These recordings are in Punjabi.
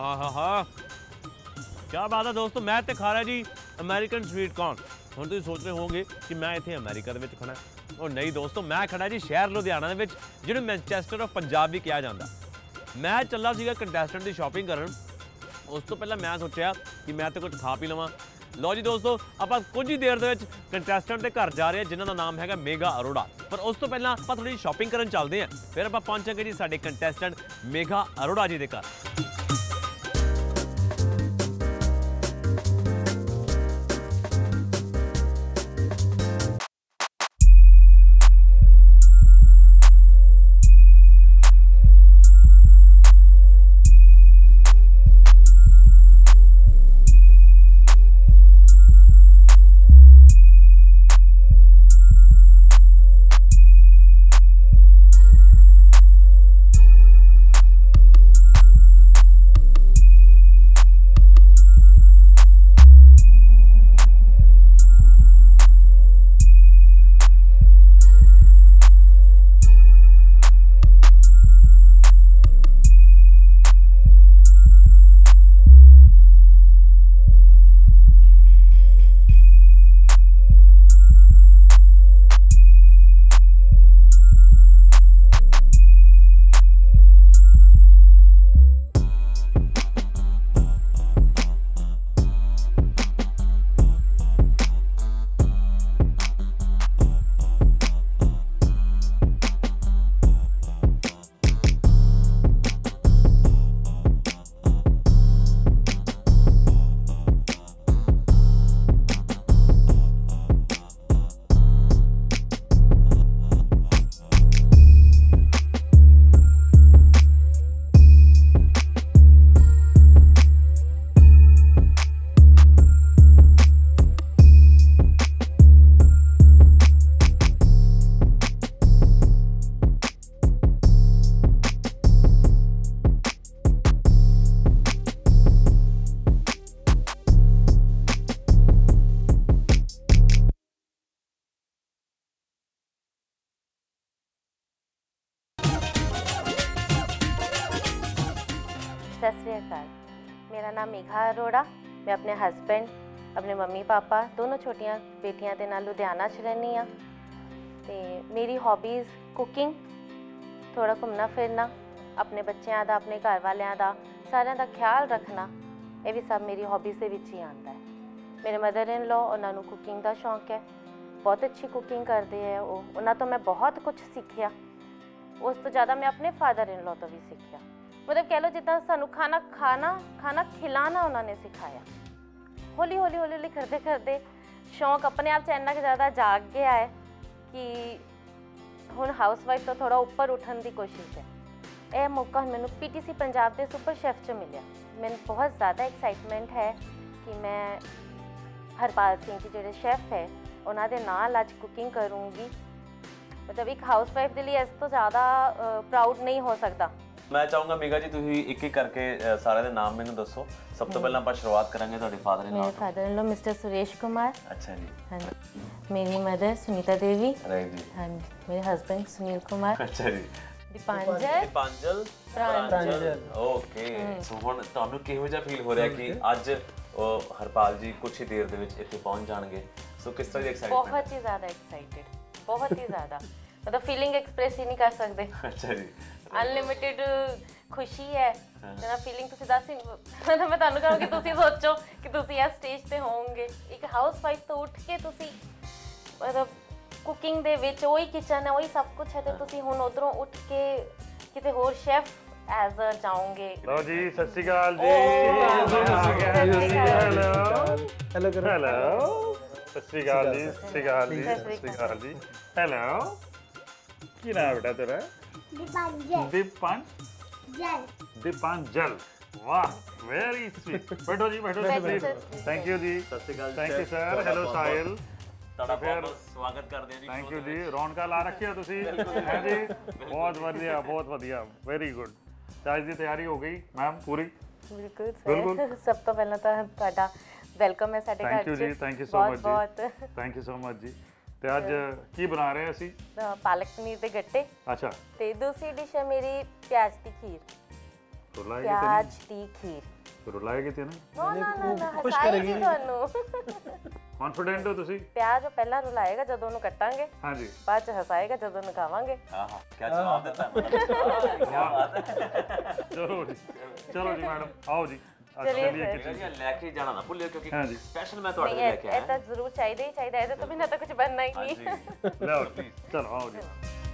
हाँ हाँ क्या बात है दोस्तों, मैं तो खा रहा जी अमेरिकन स्वीट कॉर्न। ਹੁਣ ਤੁਸੀਂ ਸੋਚ ਰਹੇ ਹੋਵੋਗੇ ਕਿ ਮੈਂ ਇੱਥੇ ਅਮਰੀਕਾ ਦੇ ਵਿੱਚ ਖੜਾ ਉਹ ਨਹੀਂ ਦੋਸਤੋ, ਮੈਂ ਖੜਾ ਜੀ ਸ਼ਹਿਰ ਲੁਧਿਆਣਾ ਦੇ ਵਿੱਚ, ਜਿਹਨੂੰ ਮੈਨਚੈਸਟਰ ਆਫ ਪੰਜਾਬ ਵੀ ਕਿਹਾ ਜਾਂਦਾ। ਮੈਂ ਚੱਲਾ ਸੀਗਾ ਕੰਟੈਸਟੈਂਟ ਦੀ ਸ਼ਾਪਿੰਗ ਕਰਨ। ਉਸ ਤੋਂ ਪਹਿਲਾਂ ਮੈਂ ਸੋਚਿਆ ਕਿ ਮੈਂ ਤਾਂ ਕੁਝ ਖਾ ਪੀ ਲਵਾਂ। ਲਓ ਜੀ ਦੋਸਤੋ, ਆਪਾਂ ਕੁਝ ਹੀ ਦੇਰ ਦੇ ਵਿੱਚ ਕੰਟੈਸਟੈਂਟ ਦੇ ਘਰ ਜਾ ਰਹੇ ਹਾਂ, ਜਿਨ੍ਹਾਂ ਦਾ ਨਾਮ ਹੈਗਾ ਮੇਘਾ ਅਰੋੜਾ। ਪਰ ਉਸ ਤੋਂ ਪਹਿਲਾਂ ਆਪਾਂ ਥੋੜੀ ਸ਼ਾਪਿੰਗ ਕਰਨ ਚੱਲਦੇ ਹਾਂ, ਫਿਰ ਆਪਾਂ ਪਹੁੰਚਾਂਗੇ ਜੀ ਸਾਡੇ ਕੰਟੈਸਟੈਂਟ ਮੇਘਾ ਅਰੋੜਾ ਜੀ ਦੇ ਘਰ। सत श्री अकाल, मेरा नाम मेघा अरोड़ा। मैं अपने हसबैंड, अपने मम्मी पापा, दोनों छोटियां बेटियां दे नाल लुधियाना च रहनी हाँ। ते मेरी हॉबीज़ कुकिंग, थोड़ा घूमना फिरना, अपने बच्चों का, अपने घर वालों का, सारिਆਂ ਦਾ ख्याल रखना, ये भी सब मेरी हॉबीज़ ਦੇ ਵਿੱਚ ही आता है। मेरे मदर इन लॉ, उन्होंने कुकिंग का शौक है, बहुत अच्छी कुकिंग करते हैं वो। उन्होंने तो मैं बहुत कुछ सीखा, उस तो ज़्यादा मैं अपने फादर इन लॉ तो भी सीखा। मतलब कह लो जितना सानू खाना खिलाना उन्होंने सिखाया। हौली हौली हौली हौली करते करते शौक अपने आप से इन्ना ज़्यादा जाग गया है कि हुण हाउस वाइफ तो थोड़ा ऊपर उठन की कोशिश है। यह मौका मैनू PTC पंजाब के सुपर शेफ च मिले। मैंने बहुत ज़्यादा एक्साइटमेंट है कि मैं हरपाल सिंह जी जो शेफ है उन्होंने नाल अज कुकिंग करूँगी। मतलब एक हाउस वाइफ के लिए इस तो ज़्यादा प्राउड नहीं हो सकता। मैं चाहूँगा मेघा जी तुसीं एक एक करके सारे दे नाम मैनूं दसो। सब तो पहले आपां शुरुआत करांगे तुहाडे फादर इन लॉ। मेरे father in law mister Suresh Kumar. अच्छा जी। हाँ जी। मेरी मदर सुनीता देवी। राइट जी। हाँ जी। मेरे हस्बैंड सुनील कुमार। अच्छा जी। दीपांजल प्रांजल। ओके। सो हुण तुहानूं किहो जिहा फील हो रहा कि अज हरपाल जी कुछ ही देर दे विच इत्थे पहुंच जाणगे? सो किस तरह दी एक्साइटमेंट? बहुत ही ज़्यादा एक्साइटेड, बहुत ही ज़्यादा। मतलब फीलिंग एक्सप्रेस ही नहीं कर सकते। अच्छा जी। अनलिमिटेड खुशी है मेरा फीलिंग तुसी दस ही मतलब मैं तुहानू कहूँ कि तुसी सोचो कि तुसी इस स्टेज पे होंगे। एक हाउस वाइफ तो उठ के तुसी मतलब कुकिंग दे विच वही किचन है, वही सब कुछ है, तो तुसी हुण उधरों उठ के किते होर शेफ एज अ जाओगे। लो जी सत श्री अकाल जी। हेलो हेलो सत श्री अकाल जी। सत श्री अकाल जी। सत श्री अकाल जी। हेलो की नाम बेटा तेरा? दीपांजल। दीपांजल, वाह वेरी स्वीट। बैठो जी, बैठो जी। Thank you ji. Sat Shri Akal. Thank you sir. Hello Sahil, ਤੁਹਾਡਾ ਬਹੁਤ ਸਵਾਗਤ ਕਰਦੇ ਹਾਂ ਜੀ। थैंक यू जी। रौनका ला रखी है तुसी है जी। बहुत वधिया, बहुत वधिया, वेरी गुड। चाय की तैयारी हो गई मैम पूरी? बिल्कुल सर। सब तो पहला तो ਤੁਹਾਡਾ ਵੈਲਕਮ ਹੈ ਸਾਡੇ ਘਰ ਚ। थैंक यू जी। थैंक यू सो मच जी। थैंक यू सो मच जी। ਤੇ ਅੱਜ ਕੀ ਬਣਾ ਰਹੇ ਅਸੀਂ? ਪਾਲਕ ਪਨੀਰ ਦੇ ਗੱਟੇ। ਅੱਛਾ। ਤੇ ਦੂਸਰੀ ਡਿਸ਼ ਹੈ ਮੇਰੀ ਪਿਆਜ਼ ਦੀ ਖੀਰ। तो प्याज की खीर ਰੁਲਾਏਗੀ ਤੇ ਨਾ ਨਾ ਨਾ ਨਾ ਹਸਾਏਗੀ ਤੁਹਾਨੂੰ ਕੌਨਫੀਡੈਂਟ ਹੋ ਤੁਸੀਂ? ਪਿਆਜ਼ ਉਹ ਪਹਿਲਾਂ ਰੁਲਾਏਗਾ ਜਦੋਂ ਉਹਨੂੰ ਕੱਟਾਂਗੇ, ਹਾਂਜੀ ਬਾਅਦ ਚ ਹਸਾਏਗਾ ਜਦੋਂ ਉਹਨੂੰ ਖਾਵਾਂਗੇ। ਆਹਾ ਕੀ ਜਵਾਬ ਦਿੱਤਾ ਕੀ ਬਾਤ ਹੈ। ਚਲੋ ਜੀ ਮੈਡਮ ਆਓ ਜੀ ਚਲਿਏ ਚਲਿਏ ਸਰ। ਕਿਚਨ ਲੈ ਕੇ ਜਾਣਾ ਨਾ ਭੁੱਲਿਓ ਕਿਉਂਕਿ ਹਾਂਜੀ। ਸਪੈਸ਼ਲ ਮੈਂ ਤੁਹਾਡੇ ਲਈ ਨਹੀਂ ਲੈ ਕੇ ਆਇਆ ਇਹ ਤਾਂ ਜ਼ਰੂਰ ਚਾਹੀਦਾ ਹੀ ਚਾਹੀਦਾ, ਇਹਦੇ ਤੋਂ ਬਿਨਾਂ ਤਾਂ ਕੁਝ ਬਣਨਾ ਹੀ ਨਹੀਂ। ਲਓ ਜੀ ਚਲੋ ਆਓ ਜੀ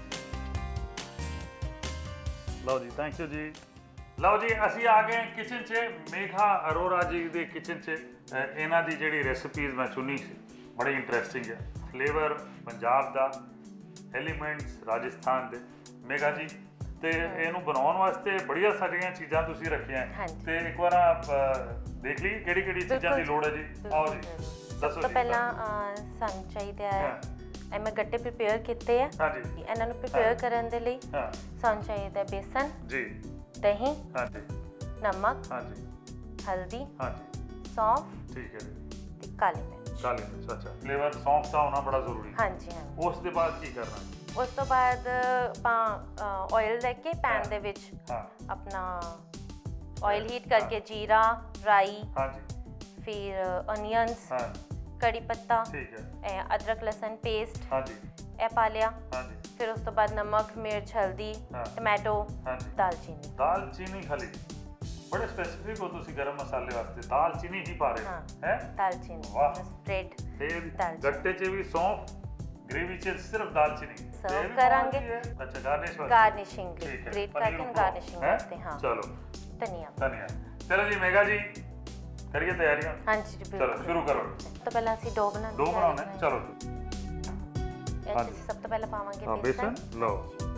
ਲਓ ਜੀ ਥੈਂਕ ਯੂ ਜੀ। ਲਓ ਜੀ ਅਸੀਂ ਆ ਗਏ ਕਿਚਨ 'ਚ ਮੇਘਾ ਅਰੋੜਾ ਜੀ ਦੇ ਕਿਚਨ 'ਚ। ਇਹਨਾਂ ਦੀ ਜਿਹੜੀ ਰੈਸਿਪੀਜ਼ ਮੈਂ ਚੁਣੀ ਸੀ ਬੜੀ ਇੰਟਰਸਟਿੰਗ ਹੈ, ਫਲੇਵਰ ਪੰਜਾਬ ਦਾ, ਐਲੀਮੈਂਟਸ ਰਾਜਸਥਾਨ ਦੇ। ਮੇਘਾ ਜੀ ਤੇ ਇਹਨੂੰ ਬਣਾਉਣ ਵਾਸਤੇ ਬੜੀਆਂ ਸਾਰੀਆਂ ਚੀਜ਼ਾਂ ਤੁਸੀਂ ਰੱਖੀਆਂ ਤੇ ਇੱਕ ਵਾਰ ਦੇਖ ਲਈ ਕਿਹੜੀ ਕਿਹੜੀ ਚੀਜ਼ਾਂ ਦੀ ਲੋੜ ਹੈ ਜੀ। ਆਓ ਜੀ ਦੱਸੋ ਤਾਂ ਜੀ। ਪਹਿਲਾਂ ਸਾਨੂੰ ਚਾਹੀਦਾ ਹੈ ਇਹ ਮੈਂ ਗੱਟੇ ਪ੍ਰਿਪੇਅਰ ਕੀਤੇ ਆ। ਹਾਂਜੀ ਇਹਨਾਂ ਨੂੰ ਪ੍ਰਿਪੇਅਰ ਕਰਨ ਦੇ ਲਈ ਹਾਂ ਸਾਨੂੰ ਚਾਹੀਦਾ ਬੇਸਨ, ਜੀ ਦਹੀਂ, ਹਾਂਜੀ ਨਮਕ, ਹਾਂਜੀ ਹਲਦੀ, ਹਾਂਜੀ ਸੌਂਫ ਠੀਕ ਹੈ ਜੀ। ਤੇ ਕਾਲੀ ਮਿਰਚ। ਕਾਲੀ ਮਿਰਚ ਅੱਛਾ, ਫਲੇਵਰ ਸੌਂਫ ਦਾ ਹੋਣਾ ਬੜਾ ਜ਼ਰੂਰੀ ਹੈ। ਹਾਂਜੀ ਹਾਂਜੀ। ਉਸ ਦੇ ਬਾਅਦ ਕੀ ਕਰਨਾ? ਉਸ ਤੋਂ ਬਾਅਦ ਆਪਾਂ ਆਇਲ ਲੈ ਕੇ ਪੈਨ ਦੇ ਵਿੱਚ ਹਾਂ ਆਪਣਾ ਆਇਲ ਹੀਟ ਕਰਕੇ ਜੀਰਾ, ਰਾਈ, ਹਾਂਜੀ ਫਿਰ ਅਨੀਅਨਸ, ਹਾਂ ਕੜੀ ਪੱਤਾ, ਠੀਕ ਹੈ ਅਦਰਕ ਲਸਣ ਪੇਸਟ ਹਾਂਜੀ ਇਹ ਪਾ ਲਿਆ। ਹਾਂਜੀ ਫਿਰ ਉਸ ਤੋਂ ਬਾਅਦ ਨਮਕ, ਮਿਰਚ, ਹਲਦੀ, ਹਾਂ। ਟਮਾਟੋ, ਹਾਂਜੀ ਦਾਲਚੀਨੀ। ਦਾਲਚੀਨੀ ਖਾਲੀ ਬੜੇ ਸਪੈਸੀਫਿਕ ਹੋ ਤੁਸੀਂ ਗਰਮ ਮਸਾਲੇ ਵਾਸਤੇ ਦਾਲਚੀਨੀ ਹੀ ਪਾ ਰਹੇ ਹਾਂ। ਹੈ ਦਾਲਚੀਨੀ ਵਾਹ। ਸਪਰੈਡ ਤੇ ਦਾਲਚੀਨੀ। ਗੱਟੇ 'ਚ ਵੀ ਸੌਂਫ, ਗ੍ਰੇਵੀ 'ਚ ਸਿਰਫ ਦਾਲਚੀਨੀ Serve ਇਹ ਵੀ ਕਰਾਂਗੇ। ਪਾਉਣੀ ਹੈ? ਅੱਛਾ ਗਾਰਨਿਸ਼ ਵਾਸਤੇ ਗਾਰਨਿਸ਼ਿੰਗ ਲਈ ਠੀਕ ਹੈ। ਗ੍ਰੇਟ ਪਨੀਰ ਕਰਕੇ ਨੂੰ ਗਾਰਨਿਸ਼ਿੰਗ ਹੈਂ? ਵਾਸਤੇ। ਹਾਂ ਚਲੋ ਧਨੀਆ। ਧਨੀਆ। ਚਲੋ ਜੀ ਮੇਘਾ ਜੀ ਕਰੀਏ ਤਿਆਰੀਆਂ। ਹਾਂਜੀ ਜੀ ਚਲੋ ਬਿਲਕੁਲ। ਸ਼ੁਰੂ ਕਰੋ। ਤਾਂ ਪਹਿਲਾਂ ਅਸੀਂ ਡੋ ਬਣਾਉਣਾ ਦੋ ਬਣਾਉਣੇ ਚਲੋ ਇਹ 'ਚ ਅਸੀਂ ਸਭ ਤੋਂ ਪਹਿਲਾਂ ਪਾਵਾਂਗੇ ਹਾਂ ਬੇਸਨ, ਬੇਸਨ ਲਓ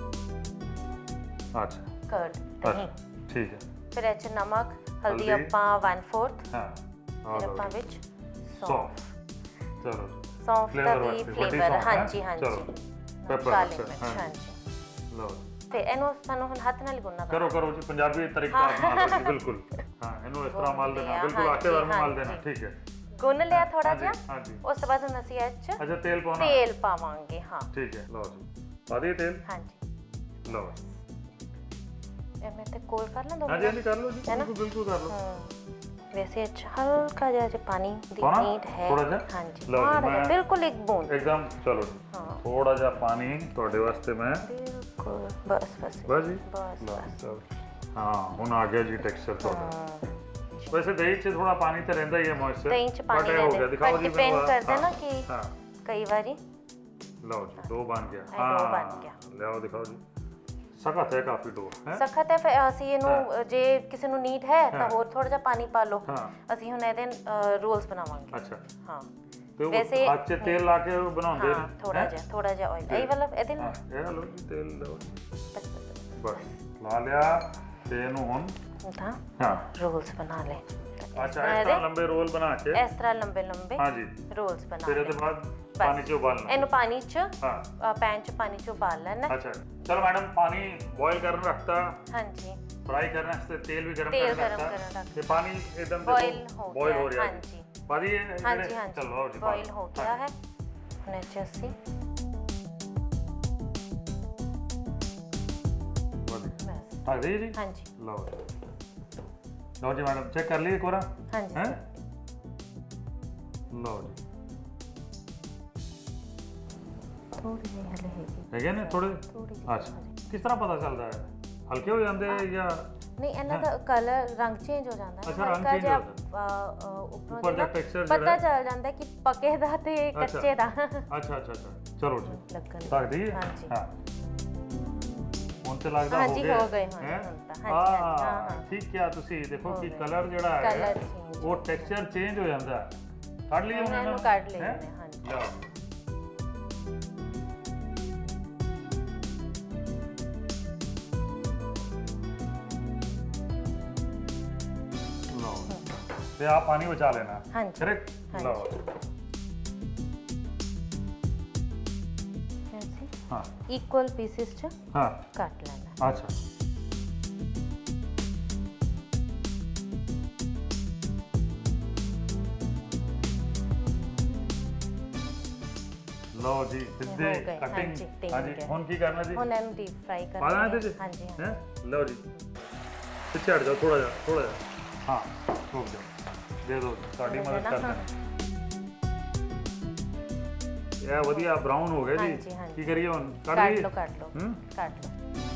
ਅੱਛਾ ਕਰਡ, ਅੱਛਾ ਦਹੀਂ। ਠੀਕ ਹੈ ਫਿਰ ਇਹ 'ਚ ਨਮਕ, ਹਲਦੀ ਹਲਦੀ। ਆਪਾਂ 1/4, ਹਾਂ ਫਿਰ ਆਪਾਂ ਵਿੱਚ ਸੌਂਫ ਸੌਂਫ। ਚਲੋ ਸੌਂਫ ਦਾ Flavor ਵੀ ਵਾਸਤੇ, ਵੱਡੀ ਫਲੇਵਰ ਸੌਂਫ, ਹਾਂਜੀ ਹੈਂ? ਹਾਂਜੀ। ਚਲੋ। Pepper ਕਾਲੀ ਵਾਸਤੇ, ਮਿਰਚ, ਹਾਂ। ਹਾਂਜੀ। ਲਓ ਤੇ ਇਹਨੂੰ ਸਾਨੂੰ ਹੁਣ ਹੱਥ ਨਾਲ ਹੀ ਗੁੰਨਣਾ ਕਰੋ ਕਰੋ ਜੀ ਪੰਜਾਬੀ ਤਰੀਕਾ ਅਪਣਾ ਲਓ ਜੀ ਬਿਲਕੁਲ। ਹਾਂ ਇਹਨੂੰ ਇਸ ਤਰ੍ਹਾਂ ਮਲ ਦੇਣਾ ਬਿਲਕੁਲ ਆਟੇ ਵਾਂਗ ਮਲ ਦੇਣਾ ਠੀਕ ਹੈ। ਗੁੰਨ ਲਿਆ ਥੋੜਾ ਜਿਹਾ। ਹਾਂਜੀ ਉਸ ਤੋਂ ਬਾਅਦ ਹੁਣ ਅਸੀਂ ਇਹ 'ਚ ਅੱਛਾ ਤੇਲ ਪਾਉਣਾ ਤੇਲ ਪਾਵਾਂਗੇ। ਹਾਂ ਠੀਕ ਹੈ ਲਓ ਜੀ ਪਾ ਦਈਏ ਤੇਲ ਹਾਂਜੀ। ਲਓ ਇਹ ਮੈਂ ਤੇ ਕੋਲ ਕਰ ਲਾਂ ਦੋ ਹਾਂਜੀ ਹਾਂਜੀ ਕਰ ਲਓ ਜੀ ਹੈ ਨਾ? ਬਿਲਕੁਲ ਬਿਲਕੁਲ ਕਰ ਲਓ। वैसे अच्छा हल्का जैसे पानी दी थोड़ा? नीड है थोड़ा जा? हाँ जी लो जी, हाँ मैं- बिल्कुल एक बूंद एकदम चलो हाँ। थोड़ा ਜਿਹਾ ਪਾਣੀ ਤੁਹਾਡੇ ਵਾਸਤੇ ਮੈਂ बिल्कुल बस बस ਬਸ ਜੀ बस ਲਓ, बस ਚਲੋ। ਹਾਂ ਹੁਣ ਆ ਗਿਆ ਜੀ ਟੈਕਸਚਰ ਤੁਹਾਡਾ। हाँ। ਵੈਸੇ ਦਹੀਂ 'ਚ ਥੋੜਾ ਪਾਣੀ ਤਾਂ ਰਹਿੰਦਾ ਹੀ ਹੈ ਮੋਇਸਚਰ दही च पानी हो गया रहता दिखाओ जी डिपेंड ਮੈਨੂੰ। करता है ना कि ਹਾਂ कई बारी ਲਓ ਜੀ ਦੋ ਬਣ ਗਿਆ ਇਹ ਦੋ ਬਣ ਗਿਆ। ਲਿਆਓ ਦਿਖਾਓ ਜੀ ਸਖਤ ਹੈ ਕਾਫੀ ਡੋ ਹੈ ਸਖਤ ਹੈ ਫਿਰ ਅਸੀਂ ਇਹਨੂੰ ਜੇ ਕਿਸੇ ਨੂੰ ਨੀਡ ਹੈ ਤਾਂ ਹੋਰ ਥੋੜਾ ਜਿਹਾ ਪਾਣੀ ਪਾ ਲਓ। ਹਾਂ ਅਸੀਂ ਹੁਣ ਇਹਦੇ ਰੋਲਸ ਬਣਾਵਾਂਗੇ। ਅੱਛਾ ਹਾਂ ਤੇ ਉਹ ਵੈਸੇ ਹੱਥ 'ਚ ਤੇਲ ਲਾ ਕੇ ਉਹ ਬਣਾਉਂਦੇ ਹਾਂ ਥੋੜਾ ਜਿਹਾ ਆਇਲ ਇਹ ਵਾਲਾ ਇਹਦੇ ਨਾਲ ਇਹ ਲਓ ਜੀ ਤੇਲ ਲਓ ਜੀ। ਬਸ ਬਸ ਬਸ ਲਾ ਲਿਆ ਤੇ ਇਹਨੂੰ ਹੁਣ ਤਾਂ ਹਾਂ ਰੋਲਸ ਬਣਾ ਲੈ। ਅੱਛਾ ਇਸ ਤਰ੍ਹਾਂ ਲੰਬੇ ਰੋਲ ਬਣਾ ਕੇ ਇਸ ਤਰ੍ਹਾਂ ਲੰਬੇ ਲੰਬੇ ਹਾਂਜੀ ਰੋਲਸ ਬਣਾ ਫਿਰ ਲੈ। ਇਹਦੇ ਬਾਅਦ ਪਾਣੀ 'ਚ ਉਬਾਲਣਾ ਇਹਨੂੰ ਪਾਣੀ 'ਚ ਹਾਂ ਪੈਨ 'ਚ ਪਾਣੀ 'ਚ ਉਬਾਲ ਲੈਣਾ। ਅੱਛਾ ਚਲੋ ਮੈਡਮ ਪਾਣੀ ਬੋਇਲ ਕਰਨ ਰੱਖਤਾ ਹਾਂਜੀ फ्राई करने से तेल भी गरम तेल करके गरम रखता करना रखता। ये पानी एकदम बॉईल हो बॉईल हो गया रहा हाँ है जी पानी ये हाँ जी हाँ चलो जी आओ जी बॉईल हो गया है नेचुरली बस ढक दीजिए जी हाँ जी लो जी मैडम चेक कर लिए एक बार हाँ जी हैं लो जी थोड़ी सी हले है है ना थोड़े थोड़ी सी अच्छा किस तरह पता चलता है हल्के हो जाते हैं या नहीं ਇਹਨਾਂ ਦਾ ਕਲਰ ਰੰਗ ਚੇਂਜ ਹੋ ਜਾਂਦਾ ਅੱਛਾ, ਹੈ ਰੰਗ ਹਲਕਾ change ਜਿਹਾ ਹੋ ਉੱਪਰੋਂ ਉੱਪਰ ਜਿਹੜਾ ਦਾ texture ਪਤਾ ਜਿਹੜਾ ਚੱਲ ਜਾਂਦਾ ਕਿ ਪੱਕੇ ਦਾ ਤੇ ਕੱਚੇ ਦਾ अच्छा अच्छा अच्छा चलो जी ਲੱਗਣ ढक दीजिए हाँ जी हाँ ਹੁਣ ਤੇ ਲੱਗਦਾ हाँ ਹੋ जी ਗਏ हो गए हैं? ਹੁਣ ਤਾਂ हाँ जी हाँ हाँ ਠੀਕ ਕਿਹਾ ਤੁਸੀਂ ਦੇਖੋ ਹੋ ਕਿ ਗਏ। ਕਲਰ ਜਿਹੜਾ ਹੈ ਕਲਰ ਚੇਂਜ ਉਹ ਟੈਕਸਚਰ ਚੇਂਜ ਹੋ ਜਾਂਦਾ ਹੈ ਕੱਢ ਲਈਏ ਹੁਣ ਹੁਣ ਇਹਨੂੰ ਕੱਢ ਲੈਂਦੇ ਹੈਂ? ਹਾਂ, ਹਾਂਜੀ। ਲਿਆਓ। ਲਓ ਤੇ ਆ ਪਾਣੀ ਬਚਾ ਲੈਣਾ ਹਾਂਜੀ। ਕਰੈਕਟ ਹਾਂਜੀ। ਲਓ ऐसे ਹਾਂ इक्वल पीसेस च ਹਾਂ काट लेना ਅੱਛਾ ਲਓ ਜੀ ਸਿੱਧੇ ਹੋ ਗਏ, ਕਟਿੰਗ ਹਾਂਜੀ, ਠੀਕ ਹਾਂਜੀ ਹੈ। ਹੁਣ ਕੀ ਕਰਨਾ ਜੀ ਹੁਣ ਇਹਨੂੰ ਡੀਪ ਫਰਾਈ ਪਾ ਦੇਣਾ ਕਰਨਾ ਇਹਦੇ ਚ ਹਾਂਜੀ ਹੈ ਲਓ ਜੀ ਪਿੱਛੇ ਹਟ ਜਾਓ ਥੋੜਾ ਜਿਹਾ हाँ रुक जाओ, दे दो, ਤੁਹਾਡੀ ਮਦਦ ਕਰਦੇ ਨੇ। ਇਹ ਵਧੀਆ ਬਰਾਊਨ ਹੋ ਗਿਆ ਹਾਂਜੀ, ਜੀ। ਹਾਂਜੀ। ਕੀ ਕਰੀਏ ਹੁਣ? ਕੱਟ ਲਈਏ? ਲਓ ਕੱਟ ਲਓ ਹੂੰ? ਕੱਟ ਲਓ।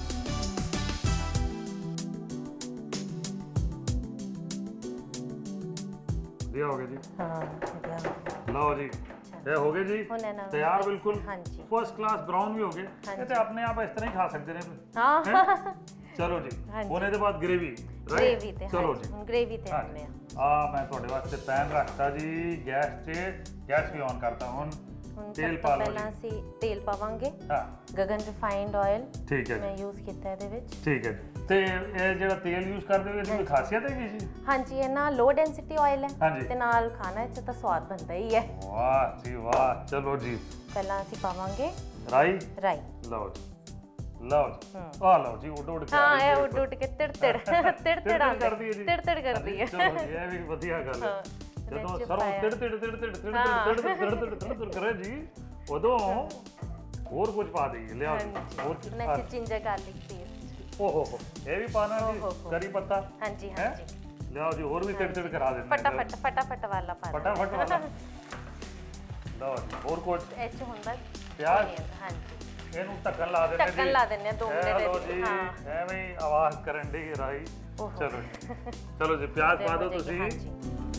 ਵਧੀਆ ਹੋ ਗਿਆ ਜੀ। ਹਾਂ ਵਧੀਆ ਹੋ ਗਿਆ। ਲਓ ਜੀ, ਇਹ ਹੋ ਗਏ ਜੀ ਹੁਣ ਇਹਨਾਂ ਨੂੰ ਤਿਆਰ ਬਿਲਕੁਲ। ਹਾਂਜੀ। ਫਸਟ ਕਲਾਸ ਬਰਾਊਨ ਵੀ ਹੋ ਗਏ। ਇਹ ਤੇ ਆਪਣੇ ਆਪ ਇਸ ਤਰ੍ਹਾਂ ਹੀ ਖਾ ਸਕਦੇ ਨੇ। ਹਾਂ ਹੈਂ? ਚਲੋ ਜੀ, ਹਾਂਜੀ। ਹੁਣ ਇਹਦੇ ਬਾਅਦ ਗ੍ਰੇਵੀ। ਗ੍ਰੇਵੀ ਤੇ ਚਲੋ ਹਾਂਜੀ, ਜੀ। ਹੁਣ ਗ੍ਰੇਵੀ ਤੇ ਹਾਂਜੀ। ਆਉਂਦੇ ਆ। ਆ ਮੈਂ ਤੁਹਾਡੇ ਵਾਸਤੇ ਪੈਨ ਰੱਖਤਾ ਜੀ ਗੈਸ ਤੇ, ਗੈਸ ਵੀ ਔਨ ਕਰਤਾ। ਹੁਣ ਹੁਣ ਤੇਲ ਸਭ ਪਾ ਤੋਂ ਲਓ ਪਹਿਲਾਂ ਜੀ। ਅਸੀਂ ਤੇਲ ਪਾਵਾਂਗੇ। ਹਾਂ ਗਗਨ ਰਿਫਾਈਨਡ ਆਇਲ ਠੀਕ ਹੈ ਮੈਂ ਜੀ, ਯੂਜ਼ ਕੀਤਾ ਇਹਦੇ ਵਿੱਚ। ਠੀਕ ਹੈ ਜੀ। ਤੇ ਇਹ ਜਿਹੜਾ ਤੇਲ ਯੂਜ਼ ਕਰਦੇ ਹੋ ਇਹਦੀ ਕੋਈ ਖਾਸੀਅਤ ਹੈਗੀ ਜੀ? ਹਾਂਜੀ ਇਹ ਨਾ ਲੋ ਡੈਂਸਿਟੀ ਆਇਲ ਹੈ ਹਾਂਜੀ। ਤੇ ਨਾਲ ਖਾਣਾ ਚ ਤਾਂ ਸਵਾਦ ਬਣਦਾ ਹੀ ਹੈ। ਵਾਹ ਜੀ ਵਾਹ। ਚਲੋ ਜੀ, ਪਹਿਲਾਂ ਅਸੀਂ ਪਾਵਾਂਗੇ ਰਾਈ। ਰਾਈ। ਲਓ ਜੀ, ਲਓ ਜੀ, ਆ ਲਓ ਜੀ, ਉੱਡ ਉੱਡ ਕੇ ਆ ਹਾਂ ਰਹੀ ਇਹ ਹੈ। ਉੱਡ ਉੱਡ ਕੇ ਤਿੜਤੜ ਤਿੜਤੜ ਆਉਂਦੀ ਕਰਦੀ ਹੈ ਜੀ। ਤਿੜਤੜ ਕਰਦੀ ਹੈ। ਚਲੋ ਜੀ, ਇਹ ਵੀ ਵਧੀਆ ਗੱਲ ਹੈ। ਹਾਂ, ਜਦੋਂ ਵਿੱਚ ਸਰੋਂ ਪਾਇਆ। ਤਿੜ ਤਿੜ ਤਿੜ ਤਿੜ ਤਿੜ ਤਿੜ ਤਿੜ ਤਿੜ ਕਰੇ ਜੀ, ਉਦੋਂ ਹੋਰ ਕੁਝ ਪਾ ਦੇਈਏ। ਲਿਆਓ ਜੀ, ਹੋਰ ਕੁਝ ਹੁਣ ਅਸੀਂ ਜਿੰਜਰ ਗਾਰਲਿਕ ਪੇਸਟ। ਓਹੋ ਹੋ, ਇਹ ਵੀ ਪਾਣਾ ਜੀ, ਓਹੋ ਹੋ। ਕਰੀ ਪੱਤਾ। ਹਾਂਜੀ ਹੈਂ? ਹਾਂਜੀ ਲਿਆਓ ਜੀ, ਹੋਰ ਵੀ ਤਿੜ ਤਿੜ ਕਰਾ ਦਿੰਦੇ ਫਟਾਫਟ ਫਟਾਫਟ ਵਾਲਾ ਪਾ ਦਿਓ। ਫਟਾਫਟ ਵਾਲਾ। ਲਓ ਜੀ, ਹੋਰ ਕੁਝ? ਇਹ ਚ ਹੁੰਦਾ ਪਿਆਜ਼? onion, ਹਾਂਜੀ ਇਹਨੂੰ ਢੱਕਣ ਲਾ ਦਿੰਦੇ ਢੱਕਣ ਲਾ ਦਿੰਦੇ ਆ 2 ਮਿੰਟ ਇਹ ਦੇ ਲਓ ਲਈ। ਜੀ, ਹਾਂ ਐਵੇਂ ਹੀ ਆਵਾਜ਼ ਕਰਨ ਦੀ ਰਾਈ। ਓਹੋ। ਚਲੋ ਜੀ, ਚਲੋ ਜੀ, ਪਿਆਜ਼ ਪਾ ਦਿਓ ਤੁਸੀਂ। ਹਾਂਜੀ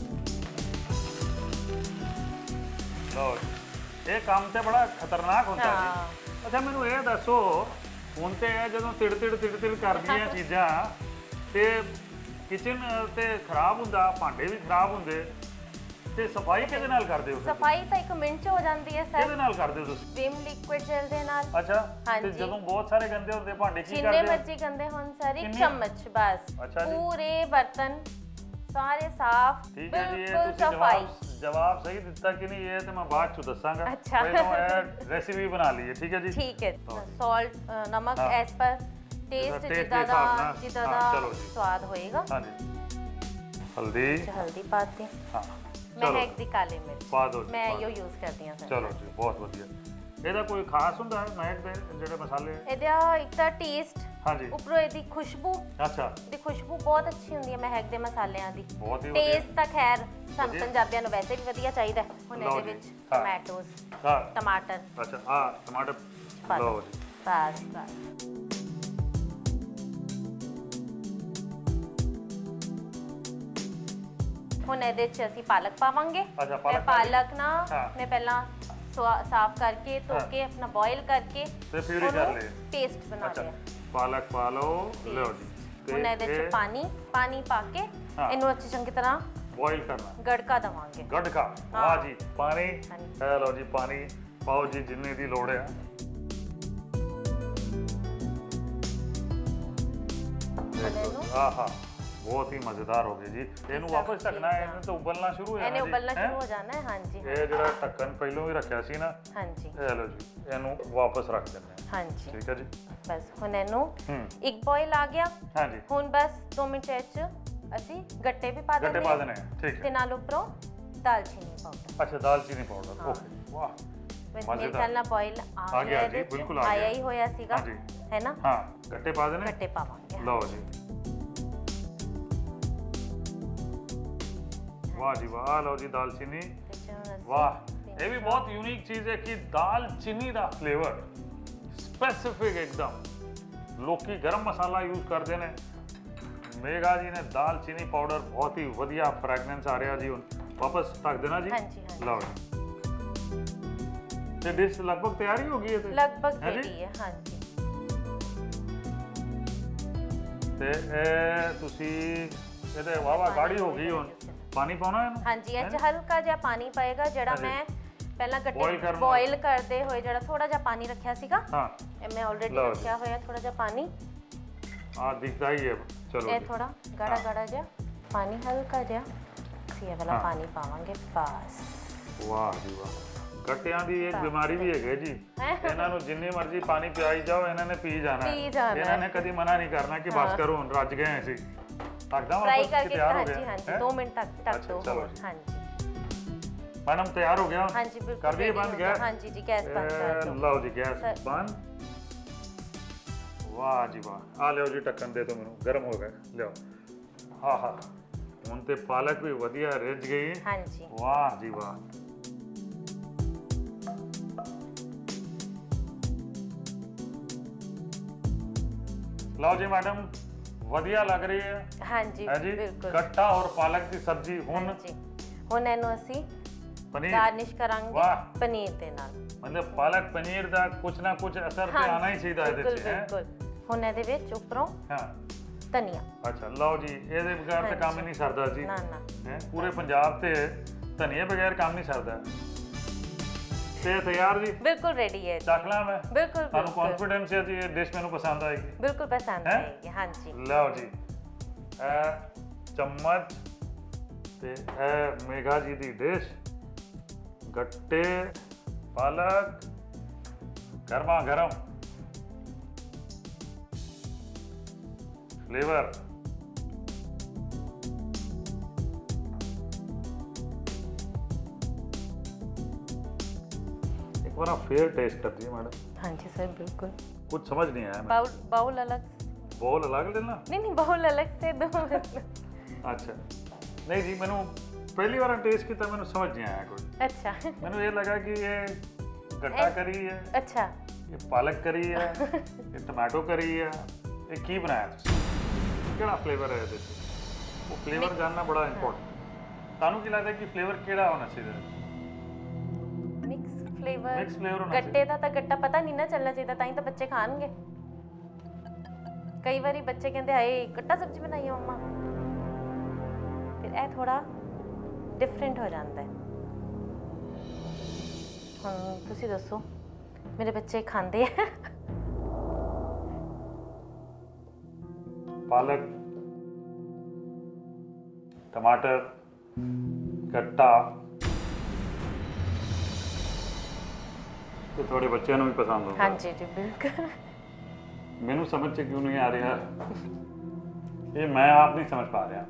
ਲਓ ਜੀ, ਇਹ ਕੰਮ ਤੇ ਬੜਾ ਖਤਰਨਾਕ ਹੁੰਦਾ ਹਾਂ। ਜੀ। ਅੱਛਾ ਮੈਨੂੰ ਇਹ ਦੱਸੋ, ਹੁਣ ਤੇ ਇਹ ਜਦੋਂ ਤਿੜ ਤਿੜ ਕਰਦੀਆਂ ਚੀਜ਼ਾਂ ਤੇ ਕਿਚਨ ਤੇ ਖਰਾਬ ਹੁੰਦਾ, ਭਾਂਡੇ ਵੀ ਖਰਾਬ ਹੁੰਦੇ, ਤੇ ਸਫਾਈ ਕਿਹਦੇ ਨਾਲ ਕਰਦੇ ਹੋ ਫਿਰ? ਸਫਾਈ ਤਾਂ 1 ਮਿੰਟ ਚ ਹੋ ਜਾਂਦੀ ਹੈ ਕਿਹਦੇ ਸਰ। ਨਾਲ ਕਰਦੇ ਹੋ ਤੁਸੀਂ? ਵਿਮ ਲਿਕੁਇਡ ਜੈਲ ਦੇ ਨਾਲ। ਅੱਛਾ, ਤੇ ਹਾਂਜੀ। ਜਦੋਂ ਬਹੁਤ ਸਾਰੇ ਗੰਦੇ ਹੁੰਦੇ ਭਾਂਡੇ ਕੀ ਜਿੰਨੇ ਕਰਦੇ ਹੋ? ਮਰਜ਼ੀ ਗੰਦੇ ਹੋਣ ਸਰ 1 ਕਿੰਨੀ? ਚਮਚ ਬਸ। ਅੱਛਾ ਜੀ। ਪੂਰੇ ਬਰਤਨ ਸਾਰੇ ਸਾਫ਼ ਠੀਕ ਹੈ ਜੀ, ਇਹ ਬਿਲਕੁਲ ਤੁਸੀਂ ਸਫਾਈ। ਜਵਾਬ ਸਹੀ ਦਿੱਤਾ ਕਿ ਨਹੀਂ ਇਹ ਤੇ ਮੈਂ ਬਾਅਦ ਚ ਦੱਸਾਂਗਾ। ਅੱਛਾ। ਪਹਿਲਾਂ ਇਹ ਰੈਸਿਪੀ ਬਣਾ ਲਈਏ, ਠੀਕ ਹੈ ਜੀ। ਠੀਕ ਹੈ ਸਾਲਟ ਨਮਕ ਹਾਂ। ਐਸ ਪਰ ਟੇਸਟ taste ਦੇ ਜਿੱਦਾਂ ਹਿਸਾਬ ਦਾ ਨਾਲ। ਜਿੱਦਾਂ ਹਾਂ, ਚਲੋ ਦਾ ਜੀ। ਸਵਾਦ ਹੋਏਗਾ। ਹਾਂਜੀ, ਹਲਦੀ। ਹਲਦੀ ਪਾਤੀ। ਹਾਂ ਚਲੋ ਮਹਿਕ ਦੀ ਕਾਲੀ ਮਿਰਚ ਪਾ ਦਿਓ ਜੀ, ਮੈਂ ਪਾ ਇਹੋ ਯੂਜ਼ ਕਰਦੀ ਹਾਂ ਸਰ। ਚਲੋ ਜੀ, ਬਹੁਤ ਵਧੀਆ। ਇਹਦਾ ਕੋਈ ਖਾਸ ਹੁੰਦਾ ਹੈ ਮਹਿਕ ਦੇ ਜਿਹੜੇ ਮਸਾਲੇ? ਇਹਦਾ ਇੱਕ ਤਾਂ ਟੇਸਟ, ਹਾਂਜੀ। ਉੱਪਰੋਂ ਇਹਦੀ ਖੁਸ਼ਬੂ, ਅੱਛਾ, ਦੀ ਖੁਸ਼ਬੂ ਬਹੁਤ ਅੱਛੀ ਹੁੰਦੀ ਹੈ ਮਹਿਕ ਦੇ ਮਸਾਲਿਆਂ ਦੀ। ਬਹੁਤ ਹੀ ਵਧੀਆ। ਟੇਸਟ ਤਾਂ ਖੈਰ ਸਾਨੂੰ ਵਧੀਆ। ਪੰਜਾਬੀਆਂ ਨੂੰ ਵੈਸੇ ਵੀ ਵਧੀਆ ਚਾਹੀਦਾ ਹੈ। ਹੁਣ ਲਓ ਇਹਦੇ ਜੀ, ਵਿੱਚ ਹਾਂ। ਟਮਾਟੋਸ ਹਾਂ, ਟਮਾਟਰ ਅੱਛਾ, ਟਮਾਟਰ ਪਾ ਲਓ ਦਿਓ। ਜੀ। ਬਸ ਬਸ ਹੁਣ ਇਹਦੇ ਚ ਅਸੀਂ ਪਾਲਕ ਪਾਵਾਂਗੇ। ਅੱਛਾ, ਇਹ ਪਾਲਕ ਪਾਲਕ ਨਾ ਹਾਂ। ਮੈਂ ਪਹਿਲਾਂ ਸਾਫ਼ ਕਰਕੇ ਧੋ ਕੇ ਆਪਣਾ ਬੋਇਲ ਕਰਕੇ ਤੇ ਪਿਊਰੀ ਕਰ ਲਏ। ਪੇਸਟ ਬਣਾ ਅੱਛਾ, ਲਿਆ। ਪਾਲਕ ਪਾ ਲਓ। ਲਓ ਜੀ, ਹੁਣ ਇਹਦੇ ਚ ਪਾਣੀ ਪਾ ਕੇ ਹਾਂ। ਇਹਨੂੰ ਅੱਛੀ ਚੰਗੀ ਤਰ੍ਹਾਂ ਬੋਇਲ ਕਰਨਾ, ਗੜਕਾ ਦਵਾਂਗੇ। ਗੜਕਾ। ਹਾਂ। ਵਾਹ ਜੀ, ਪਾਣੀ। ਹਾਂਜੀ। ਇਹ ਲਓ ਜੀ, ਪਾਣੀ ਪਾਓ ਜੀ ਜਿੰਨੀ ਦੀ ਲੋੜ ਹੈ। ਇਹਨੂੰ ਆਹਾ, ਬਹੁਤ ਹੀ ਮਜ਼ੇਦਾਰ ਹੋ ਗਏ ਜੀ। ਇਹਨੂੰ ਵਾਪਸ ਢੱਕਣਾ ਹੈ, ਇਹਨੇ ਤਾਂ ਉਬਲਣਾ ਸ਼ੁਰੂ ਹੋ ਜਾਣਾ ਇਹਨੇ ਜੀ। ਉਬਲਣਾ ਹੈਂ? ਸ਼ੁਰੂ ਹੋ ਜਾਣਾ ਹੈ। ਹਾਂਜੀ ਇਹ ਜਿਹੜਾ ਢੱਕਣ ਪਹਿਲਾਂ ਹੀ ਰੱਖਿਆ ਸੀ ਨਾ, ਹਾਂਜੀ ਇਹ ਲਓ ਜੀ, ਇਹਨੂੰ ਵਾਪਸ ਰੱਖ ਦਿੰਦੇ ਹਾਂ। ਹਾਂਜੀ ਠੀਕ ਹੈ ਜੀ। ਬਸ ਹੁਣ ਇਹਨੂੰ ਹੂੰ, ਇੱਕ ਬੋਇਲ ਆ ਗਿਆ। ਹਾਂਜੀ, ਹੁਣ ਬਸ 2 ਮਿੰਟ ਚ ਅਸੀਂ ਗੱਟੇ ਵੀ ਪਾ ਗੱਟੇ ਦਿੰਦੇ ਪਾ ਹਾਂ ਦੇਣੇ ਆ, ਠੀਕ ਤੇ ਹੈ। ਨਾਲ ਉੱਪਰੋਂ ਦਾਲਚੀਨੀ ਪਾਊਡਰ। ਅੱਛਾ, ਦਾਲਚੀਨੀ ਪਾਊਡਰ। ਹਾਂ। ਓਕੇ, ਵਾਹ। ਵੈਸੇ ਮੇਰੇ ਮਜ਼ੇਦਾਰ। ਖਿਆਲ ਨਾਲ ਬੋਇਲ ਆ ਆ ਗਿਆ ਗਿਆ ਜੀ, ਇਹਦੇ ਚ ਬਿਲਕੁਲ ਆ ਗਿਆ। ਆਇਆ ਹੀ ਹੋਇਆ ਸੀਗਾ ਹਾਂਜੀ। ਹੈ ਨਾ। ਹਾਂ, ਗੱਟੇ ਪਾ ਦੇਣੇ। ਗੱਟੇ ਪਾਵਾਂਗੇ। ਲਓ ਜੀ, ਵਾਹ ਜੀ ਵਾਹ। ਆਹ ਲਓ ਜੀ ਦਾਲਚੀਨੀ। ਤੇ ਚ ਹੁਣ ਅਸੀਂ ਵਾਹ, ਇਹ ਵੀ ਬਹੁਤ ਯੂਨੀਕ ਚੀਜ਼ ਹੈ ਕਿ ਦਾਲਚੀਨੀ ਦਾ ਫਲੇਵਰ ਸਪੈਸੀਫਿਕ ਇੱਕਦਮ। ਲੋਕੀ ਗਰਮ ਮਸਾਲਾ ਯੂਜ਼ ਕਰਦੇ ਨੇ, ਮੇਘਾ ਜੀ ਨੇ ਦਾਲਚੀਨੀ ਪਾਊਡਰ, ਬਹੁਤ ਹੀ ਵਧੀਆ ਫ੍ਰੈਗਨੈਂਸ ਆ ਰਿਹਾ ਜੀ। ਹੁਣ ਵਾਪਸ ਢੱਕ ਦੇਣਾ ਜੀ। ਹਾਂਜੀ, ਹਾਂਜੀ। ਲਓ ਜੀ, ਤੇ ਡਿਸ਼ ਲਗਭਗ ਤਿਆਰ ਹੀ ਹੋ ਗਈ ਹੈ ਤੇ ਲਗਭਗ ਹੈ ਜੀ? ਰੈਡੀ ਹੈ। ਹਾਂਜੀ ਤੇ ਇਹ ਤੁਸੀਂ ਇਹਦੇ ਵਾਵਾ ਗਾੜੀ ਹੋ ਗਈ। ਹੁਣ ਪਾਣੀ ਪਾਉਣਾ ਇਹਨੂੰ? ਹਾਂਜੀ ਇਹ ਚ ਹਲਕਾ ਜਿਹਾ ਪਾਣੀ ਪਏਗਾ ਜਿਹੜਾ ਹਾਂਜੀ। ਮੈਂ ਪਹਿਲਾਂ Boil ਗੱਟੇ ਕਰਨ ਬੋਇਲ ਕਰਦੇ ਹੋਏ ਜਿਹੜਾ ਥੋੜਾ ਜਿਹਾ ਪਾਣੀ ਰੱਖਿਆ ਸੀਗਾ, ਹਾਂ, ਇਹ ਮੈਂ ਆਲਰੇਡੀ ਲਓ ਜੀ। ਰੱਖਿਆ ਹੋਇਆ ਥੋੜਾ ਜਿਹਾ ਪਾਣੀ। ਦਿਖਦਾ ਹੀ ਹੈ। ਚਲੋ ਇਹ ਜੀ, ਥੋੜਾ ਗਾੜਾ ਗਾੜਾ ਜਿਹਾ ਪਾਣੀ, ਹਲਕਾ ਜਿਹਾ ਅਸੀਂ ਇਹ ਵਾਲਾ ਹਾਂ। ਪਾਣੀ ਪਾਵਾਂਗੇ ਬਸ। ਵਾਹ ਜੀ ਵਾਹ। ਗੱਟਿਆਂ ਦੀ ਇੱਕ ਬਿਮਾਰੀ ਵੀ ਹੈਗੀ ਜੀ। ਇਹਨਾਂ ਨੂੰ ਜਿੰਨੀ ਮਰਜ਼ੀ ਪਾਣੀ ਪਿਆਈ ਜਾਓ, ਇਹਨਾਂ ਨੇ ਪੀ ਜਾਣਾ ਹੈ। ਪੀ ਜਾਣਾ ਇਹਨਾਂ ਨੇ ਕਦੀ ਮਨਾ ਨਹੀਂ ਕਰਨਾ ਕਿ ਬਸ ਕਰੋ, ਹੁਣ ਰੱਜ ਗਏ ਅਸੀਂ। ਢੱਕਦਾ ਫਰਾਈ ਵਾਪਸ ਕਰਕੇ ਤਿਆਰ ਹੋ ਹਾਂਜੀ ਗਿਆ? ਹਾਂਜੀ ਹੈਂ? 2 ਮਿੰਟ ਤੱਕ ਢੱਕ ਅੱਛਾ, ਦਿਓ। ਚਲੋ ਜੀ। ਹਾਂਜੀ ਮੈਡਮ ਤਿਆਰ ਹੋ ਗਿਆ? ਹਾਂਜੀ ਬਿਲਕੁਲ ਕਰ ਦਈਏ ready ਬੰਦ ਹੋ ਗਿਆ। ਗੈਸ? ਹਾਂਜੀ ਜੀ ਗੈਸ ਬੰਦ ਕਰ ਦਿਓ। ਲਓ ਜੀ, ਗੈਸ ਸਰ। ਬੰਦ। ਵਾਹ ਜੀ ਵਾਹ। ਆ ਲਿਓ ਜੀ, ਢੱਕਣ ਦੇ ਦਿਓ ਮੈਨੂੰ, ਗਰਮ ਹੋ ਗਿਆ। ਲਿਓ। ਆਹਾ, ਹੁਣ ਤੇ ਪਾਲਕ ਵੀ ਵਧੀਆ ਰਿੱਝ ਗਈ। ਹਾਂਜੀ ਵਾਹ ਜੀ ਵਾਹ। ਲਓ ਜੀ ਮੈਡਮ, ਵਧੀਆ ਲੱਗ ਰਹੀ ਹੈ। ਹਾਂਜੀ ਹੈ ਜੀ, ਬਿਲਕੁਲ ਗੱਟਾ ਔਰ ਪਾਲਕ ਦੀ ਸਬਜ਼ੀ। ਹੁਣ ਜੀ ਹੁਣ ਇਹਨੂੰ ਅਸੀਂ ਪਨੀਰ, ਗਾਰਨਿਸ਼ ਕਰਾਂਗੇ ਵਾਹ। ਪਨੀਰ ਦੇ ਨਾਲ। ਮਤਲਬ ਪਾਲਕ ਪਨੀਰ ਦਾ ਕੁਛ ਨਾ ਕੁਛ ਅਸਰ ਤੇ ਆਣਾ ਹੀ ਚਾਹੀਦਾ ਇਹਦੇ ਬਿਲਕੁਲ ਚ ਹੈ। ਬਿਲਕੁਲ। ਹੁਣ ਇਹਦੇ ਵਿੱਚ ਉੱਪਰੋਂ ਹਾਂ ਧਨੀਆ। ਅੱਛਾ ਲਓ ਜੀ, ਇਹਦੇ ਬਗੈਰ ਤਾਂ ਕੰਮ ਹੀ ਨਹੀਂ ਸਰਦਾ ਜੀ। ਨਾ ਨਾ ਹੈਂ, ਪੂਰੇ ਪੰਜਾਬ ਤੇ ਧਨੀਏ ਬਗੈਰ ਕੰਮ ਨਹੀਂ ਸਰਦਾ। ਤੇ ਤਿਆਰ ਜੀ, ਬਿਲਕੁਲ ਰੈਡੀ ਹੈ। ਚੱਖ ਲਾਂ ਮੈਂ? ਬਿਲਕੁਲ ਤੁਹਾਨੂੰ ਬਿਲਕੁਲ ਕੌਨਫੀਡੈਂਸ ਹੈ ਜੀ ਇਹ ਡਿਸ਼ ਮੈਨੂੰ ਪਸੰਦ ਆਏਗੀ? ਬਿਲਕੁਲ ਪਸੰਦ ਹੈਂ? ਆਏਗੀ। ਹਾਂਜੀ ਲਓ ਜੀ, ਇਹ ਚਮਚ ਤੇ ਇਹ ਮੇਘਾ ਜੀ ਦੀ ਡਿਸ਼, ਗੱਟੇ ਪਾਲਕ ਗਰਮਾ ਗਰਮ ਫਲੇਵਰ। एक बार आप फिर टेस्ट कर दिए मैडम। ਹਾਂਜੀ सर बिल्कुल। कुछ समझ नहीं आया। बाउल बाउल अलग, बोल अलग लेना। नहीं बाउल अलग से दो। अच्छा नहीं जी, मैंने पहली बार टेस्ट किया मैंने समझ नहीं आया कोई। अच्छा मैंने ये लगा कि ये गट्टा करी है, अच्छा ये पालक करी है, ये टमाटो करी है, ये की बनाया तुसीं? केड़ा फ्लेवर है ਇਹਦੇ 'ਚ? वो फ्लेवर जानना बड़ा इंपॉर्टेंट। ਤੁਹਾਨੂੰ ਕੀ ਲੱਗਦਾ ਕਿ फ्लेवर ਕਿਹੜਾ ਹੋਣਾ ਚਾਹੀਦਾ? Mix flavour. मिक्स फ्लेवर होना ਗੱਟੇ ਦਾ ਤਾਂ ਗੱਟਾ ਪਤਾ ਨਹੀਂ ਨਾ ਚੱਲਣਾ ਚਾਹੀਦਾ, ਤਾਂ ਹੀ ਤਾਂ ਬੱਚੇ ਖਾਣਗੇ। ਕਈ ਵਾਰੀ ਬੱਚੇ ਕਹਿੰਦੇ ਹਾਏ ਗੱਟਾ ਸਬਜ਼ੀ ਬਣਾਈ ਆ ਮੰਮਾ, ਫਿਰ ਇਹ ਥੋੜਾ ਡਿਫਰੈਂਟ ਹੋ ਜਾਂਦਾ ਹੈ। ਹੁਣ ਤੁਸੀਂ ਦੱਸੋ, ਮੇਰੇ ਬੱਚੇ ਖਾਂਦੇ ਆ? पालक टमाटर गट्टा ਤੇ ਤੁਹਾਡੇ ਬੱਚਿਆਂ ਨੂੰ ਵੀ ਪਸੰਦ ਹੋਊਗਾ। ਹਾਂਜੀ ਜੀ ਬਿਲਕੁਲ। ਮੈਨੂੰ ਸਮਝ ਚ ਕਿਉਂ ਨਹੀਂ ਆ ਰਿਹਾ, ਇਹ ਮੈਂ ਆਪ ਨਹੀਂ ਸਮਝ ਪਾ ਰਿਹਾ।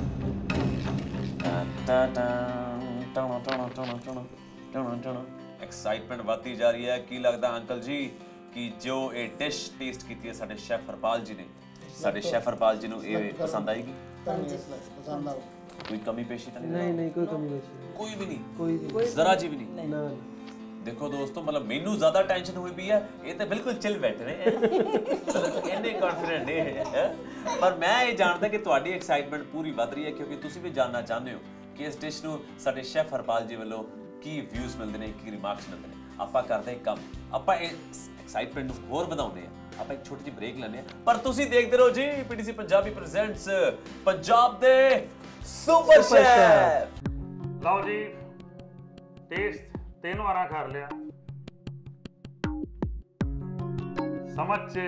ਐਕਸਾਈਟਮੈਂਟ ਵਧਦੀ ਜਾ ਰਹੀ ਹੈ। ਕੀ ਲੱਗਦਾ ਅੰਕਲ ਜੀ ਕਿ ਜੋ ਇਹ ਡਿਸ਼ ਟੇਸਟ ਕੀਤੀ ਹੈ ਸਾਡੇ ਸ਼ੈਫ ਹਰਪਾਲ ਜੀ ਨੇ, ਸਾਡੇ ਸ਼ੈਫ ਹਰਪਾਲ ਜੀ ਨੂੰ ਇਹ ਪਸੰਦ ਆਏਗੀ? पसंद आओ। ਕੋਈ ਕਮੀ ਪੇਸ਼ੀ ਤਾਂ नहीं नहीं कोई कमी नहीं, ਕੋਈ ਵੀ ਨਹੀਂ, कोई नहीं। ਜ਼ਰਾ ਜੀ ਵੀ ਨਹੀਂ। ना ਦੇਖੋ ਦੋਸਤੋ, ਮਤਲਬ ਮੈਨੂੰ ਜ਼ਿਆਦਾ ਟੈਨਸ਼ਨ ਹੋਈ ਪਈ ਹੈ, ਇਹ ਤਾਂ ਬਿਲਕੁਲ ਚਿਲ ਬੈਠੇ ਨੇ, ਇੰਨੇ ਕੌਨਫੀਡੈਂਟ ਨੇ ਹੈ। ਪਰ ਮੈਂ ਇਹ ਜਾਣਦਾ ਕਿ ਤੁਹਾਡੀ ਐਕਸਾਈਟਮੈਂਟ ਪੂਰੀ ਵੱਧ ਰਹੀ ਹੈ, ਕਿਉਂਕਿ ਤੁਸੀਂ ਵੀ ਜਾਣਨਾ ਚਾਹੁੰਦੇ ਹੋ ਕਿ ਇਸ ਡਿਸ਼ ਨੂੰ ਸਾਡੇ ਸ਼ੈਫ ਹਰਪਾਲ ਜੀ ਵੱਲੋਂ ਕੀ ਵਿਊਜ਼ ਮਿਲਦੇ ਨੇ, ਕੀ ਰਿਮਾਰਕਸ ਮਿਲਦੇ ਨੇ। ਆਪਾਂ ਕਰਦੇ ਇੱਕ ਕੰਮ, ਆਪਾਂ ਇਸ ਐਕਸਾਈਟਮੈਂਟ ਨੂੰ ਹੋਰ ਵਧਾਉਂਦੇ ਹਾਂ। ਆਪਾਂ ਇੱਕ ਛੋਟੀ ਜਿਹੀ ਬ੍ਰੇਕ ਲੈਂਦੇ ਹਾਂ, ਪਰ ਤੁਸੀਂ ਦੇਖਦੇ ਰਹੋ ਜੀ ਪੀਟੀਸੀ ਪੰਜਾਬੀ ਪ੍ਰੈਜ਼ੈਂਟਸ ਪੰਜਾਬ ਦੇ ਸੁਪਰ ਸ਼ੈਫ। ਲਓ ਜੀ, ਟੇਸਟ 3 ਵਾਰਾਂ ਕਰ ਲਿਆ, ਸਮਝ ਚ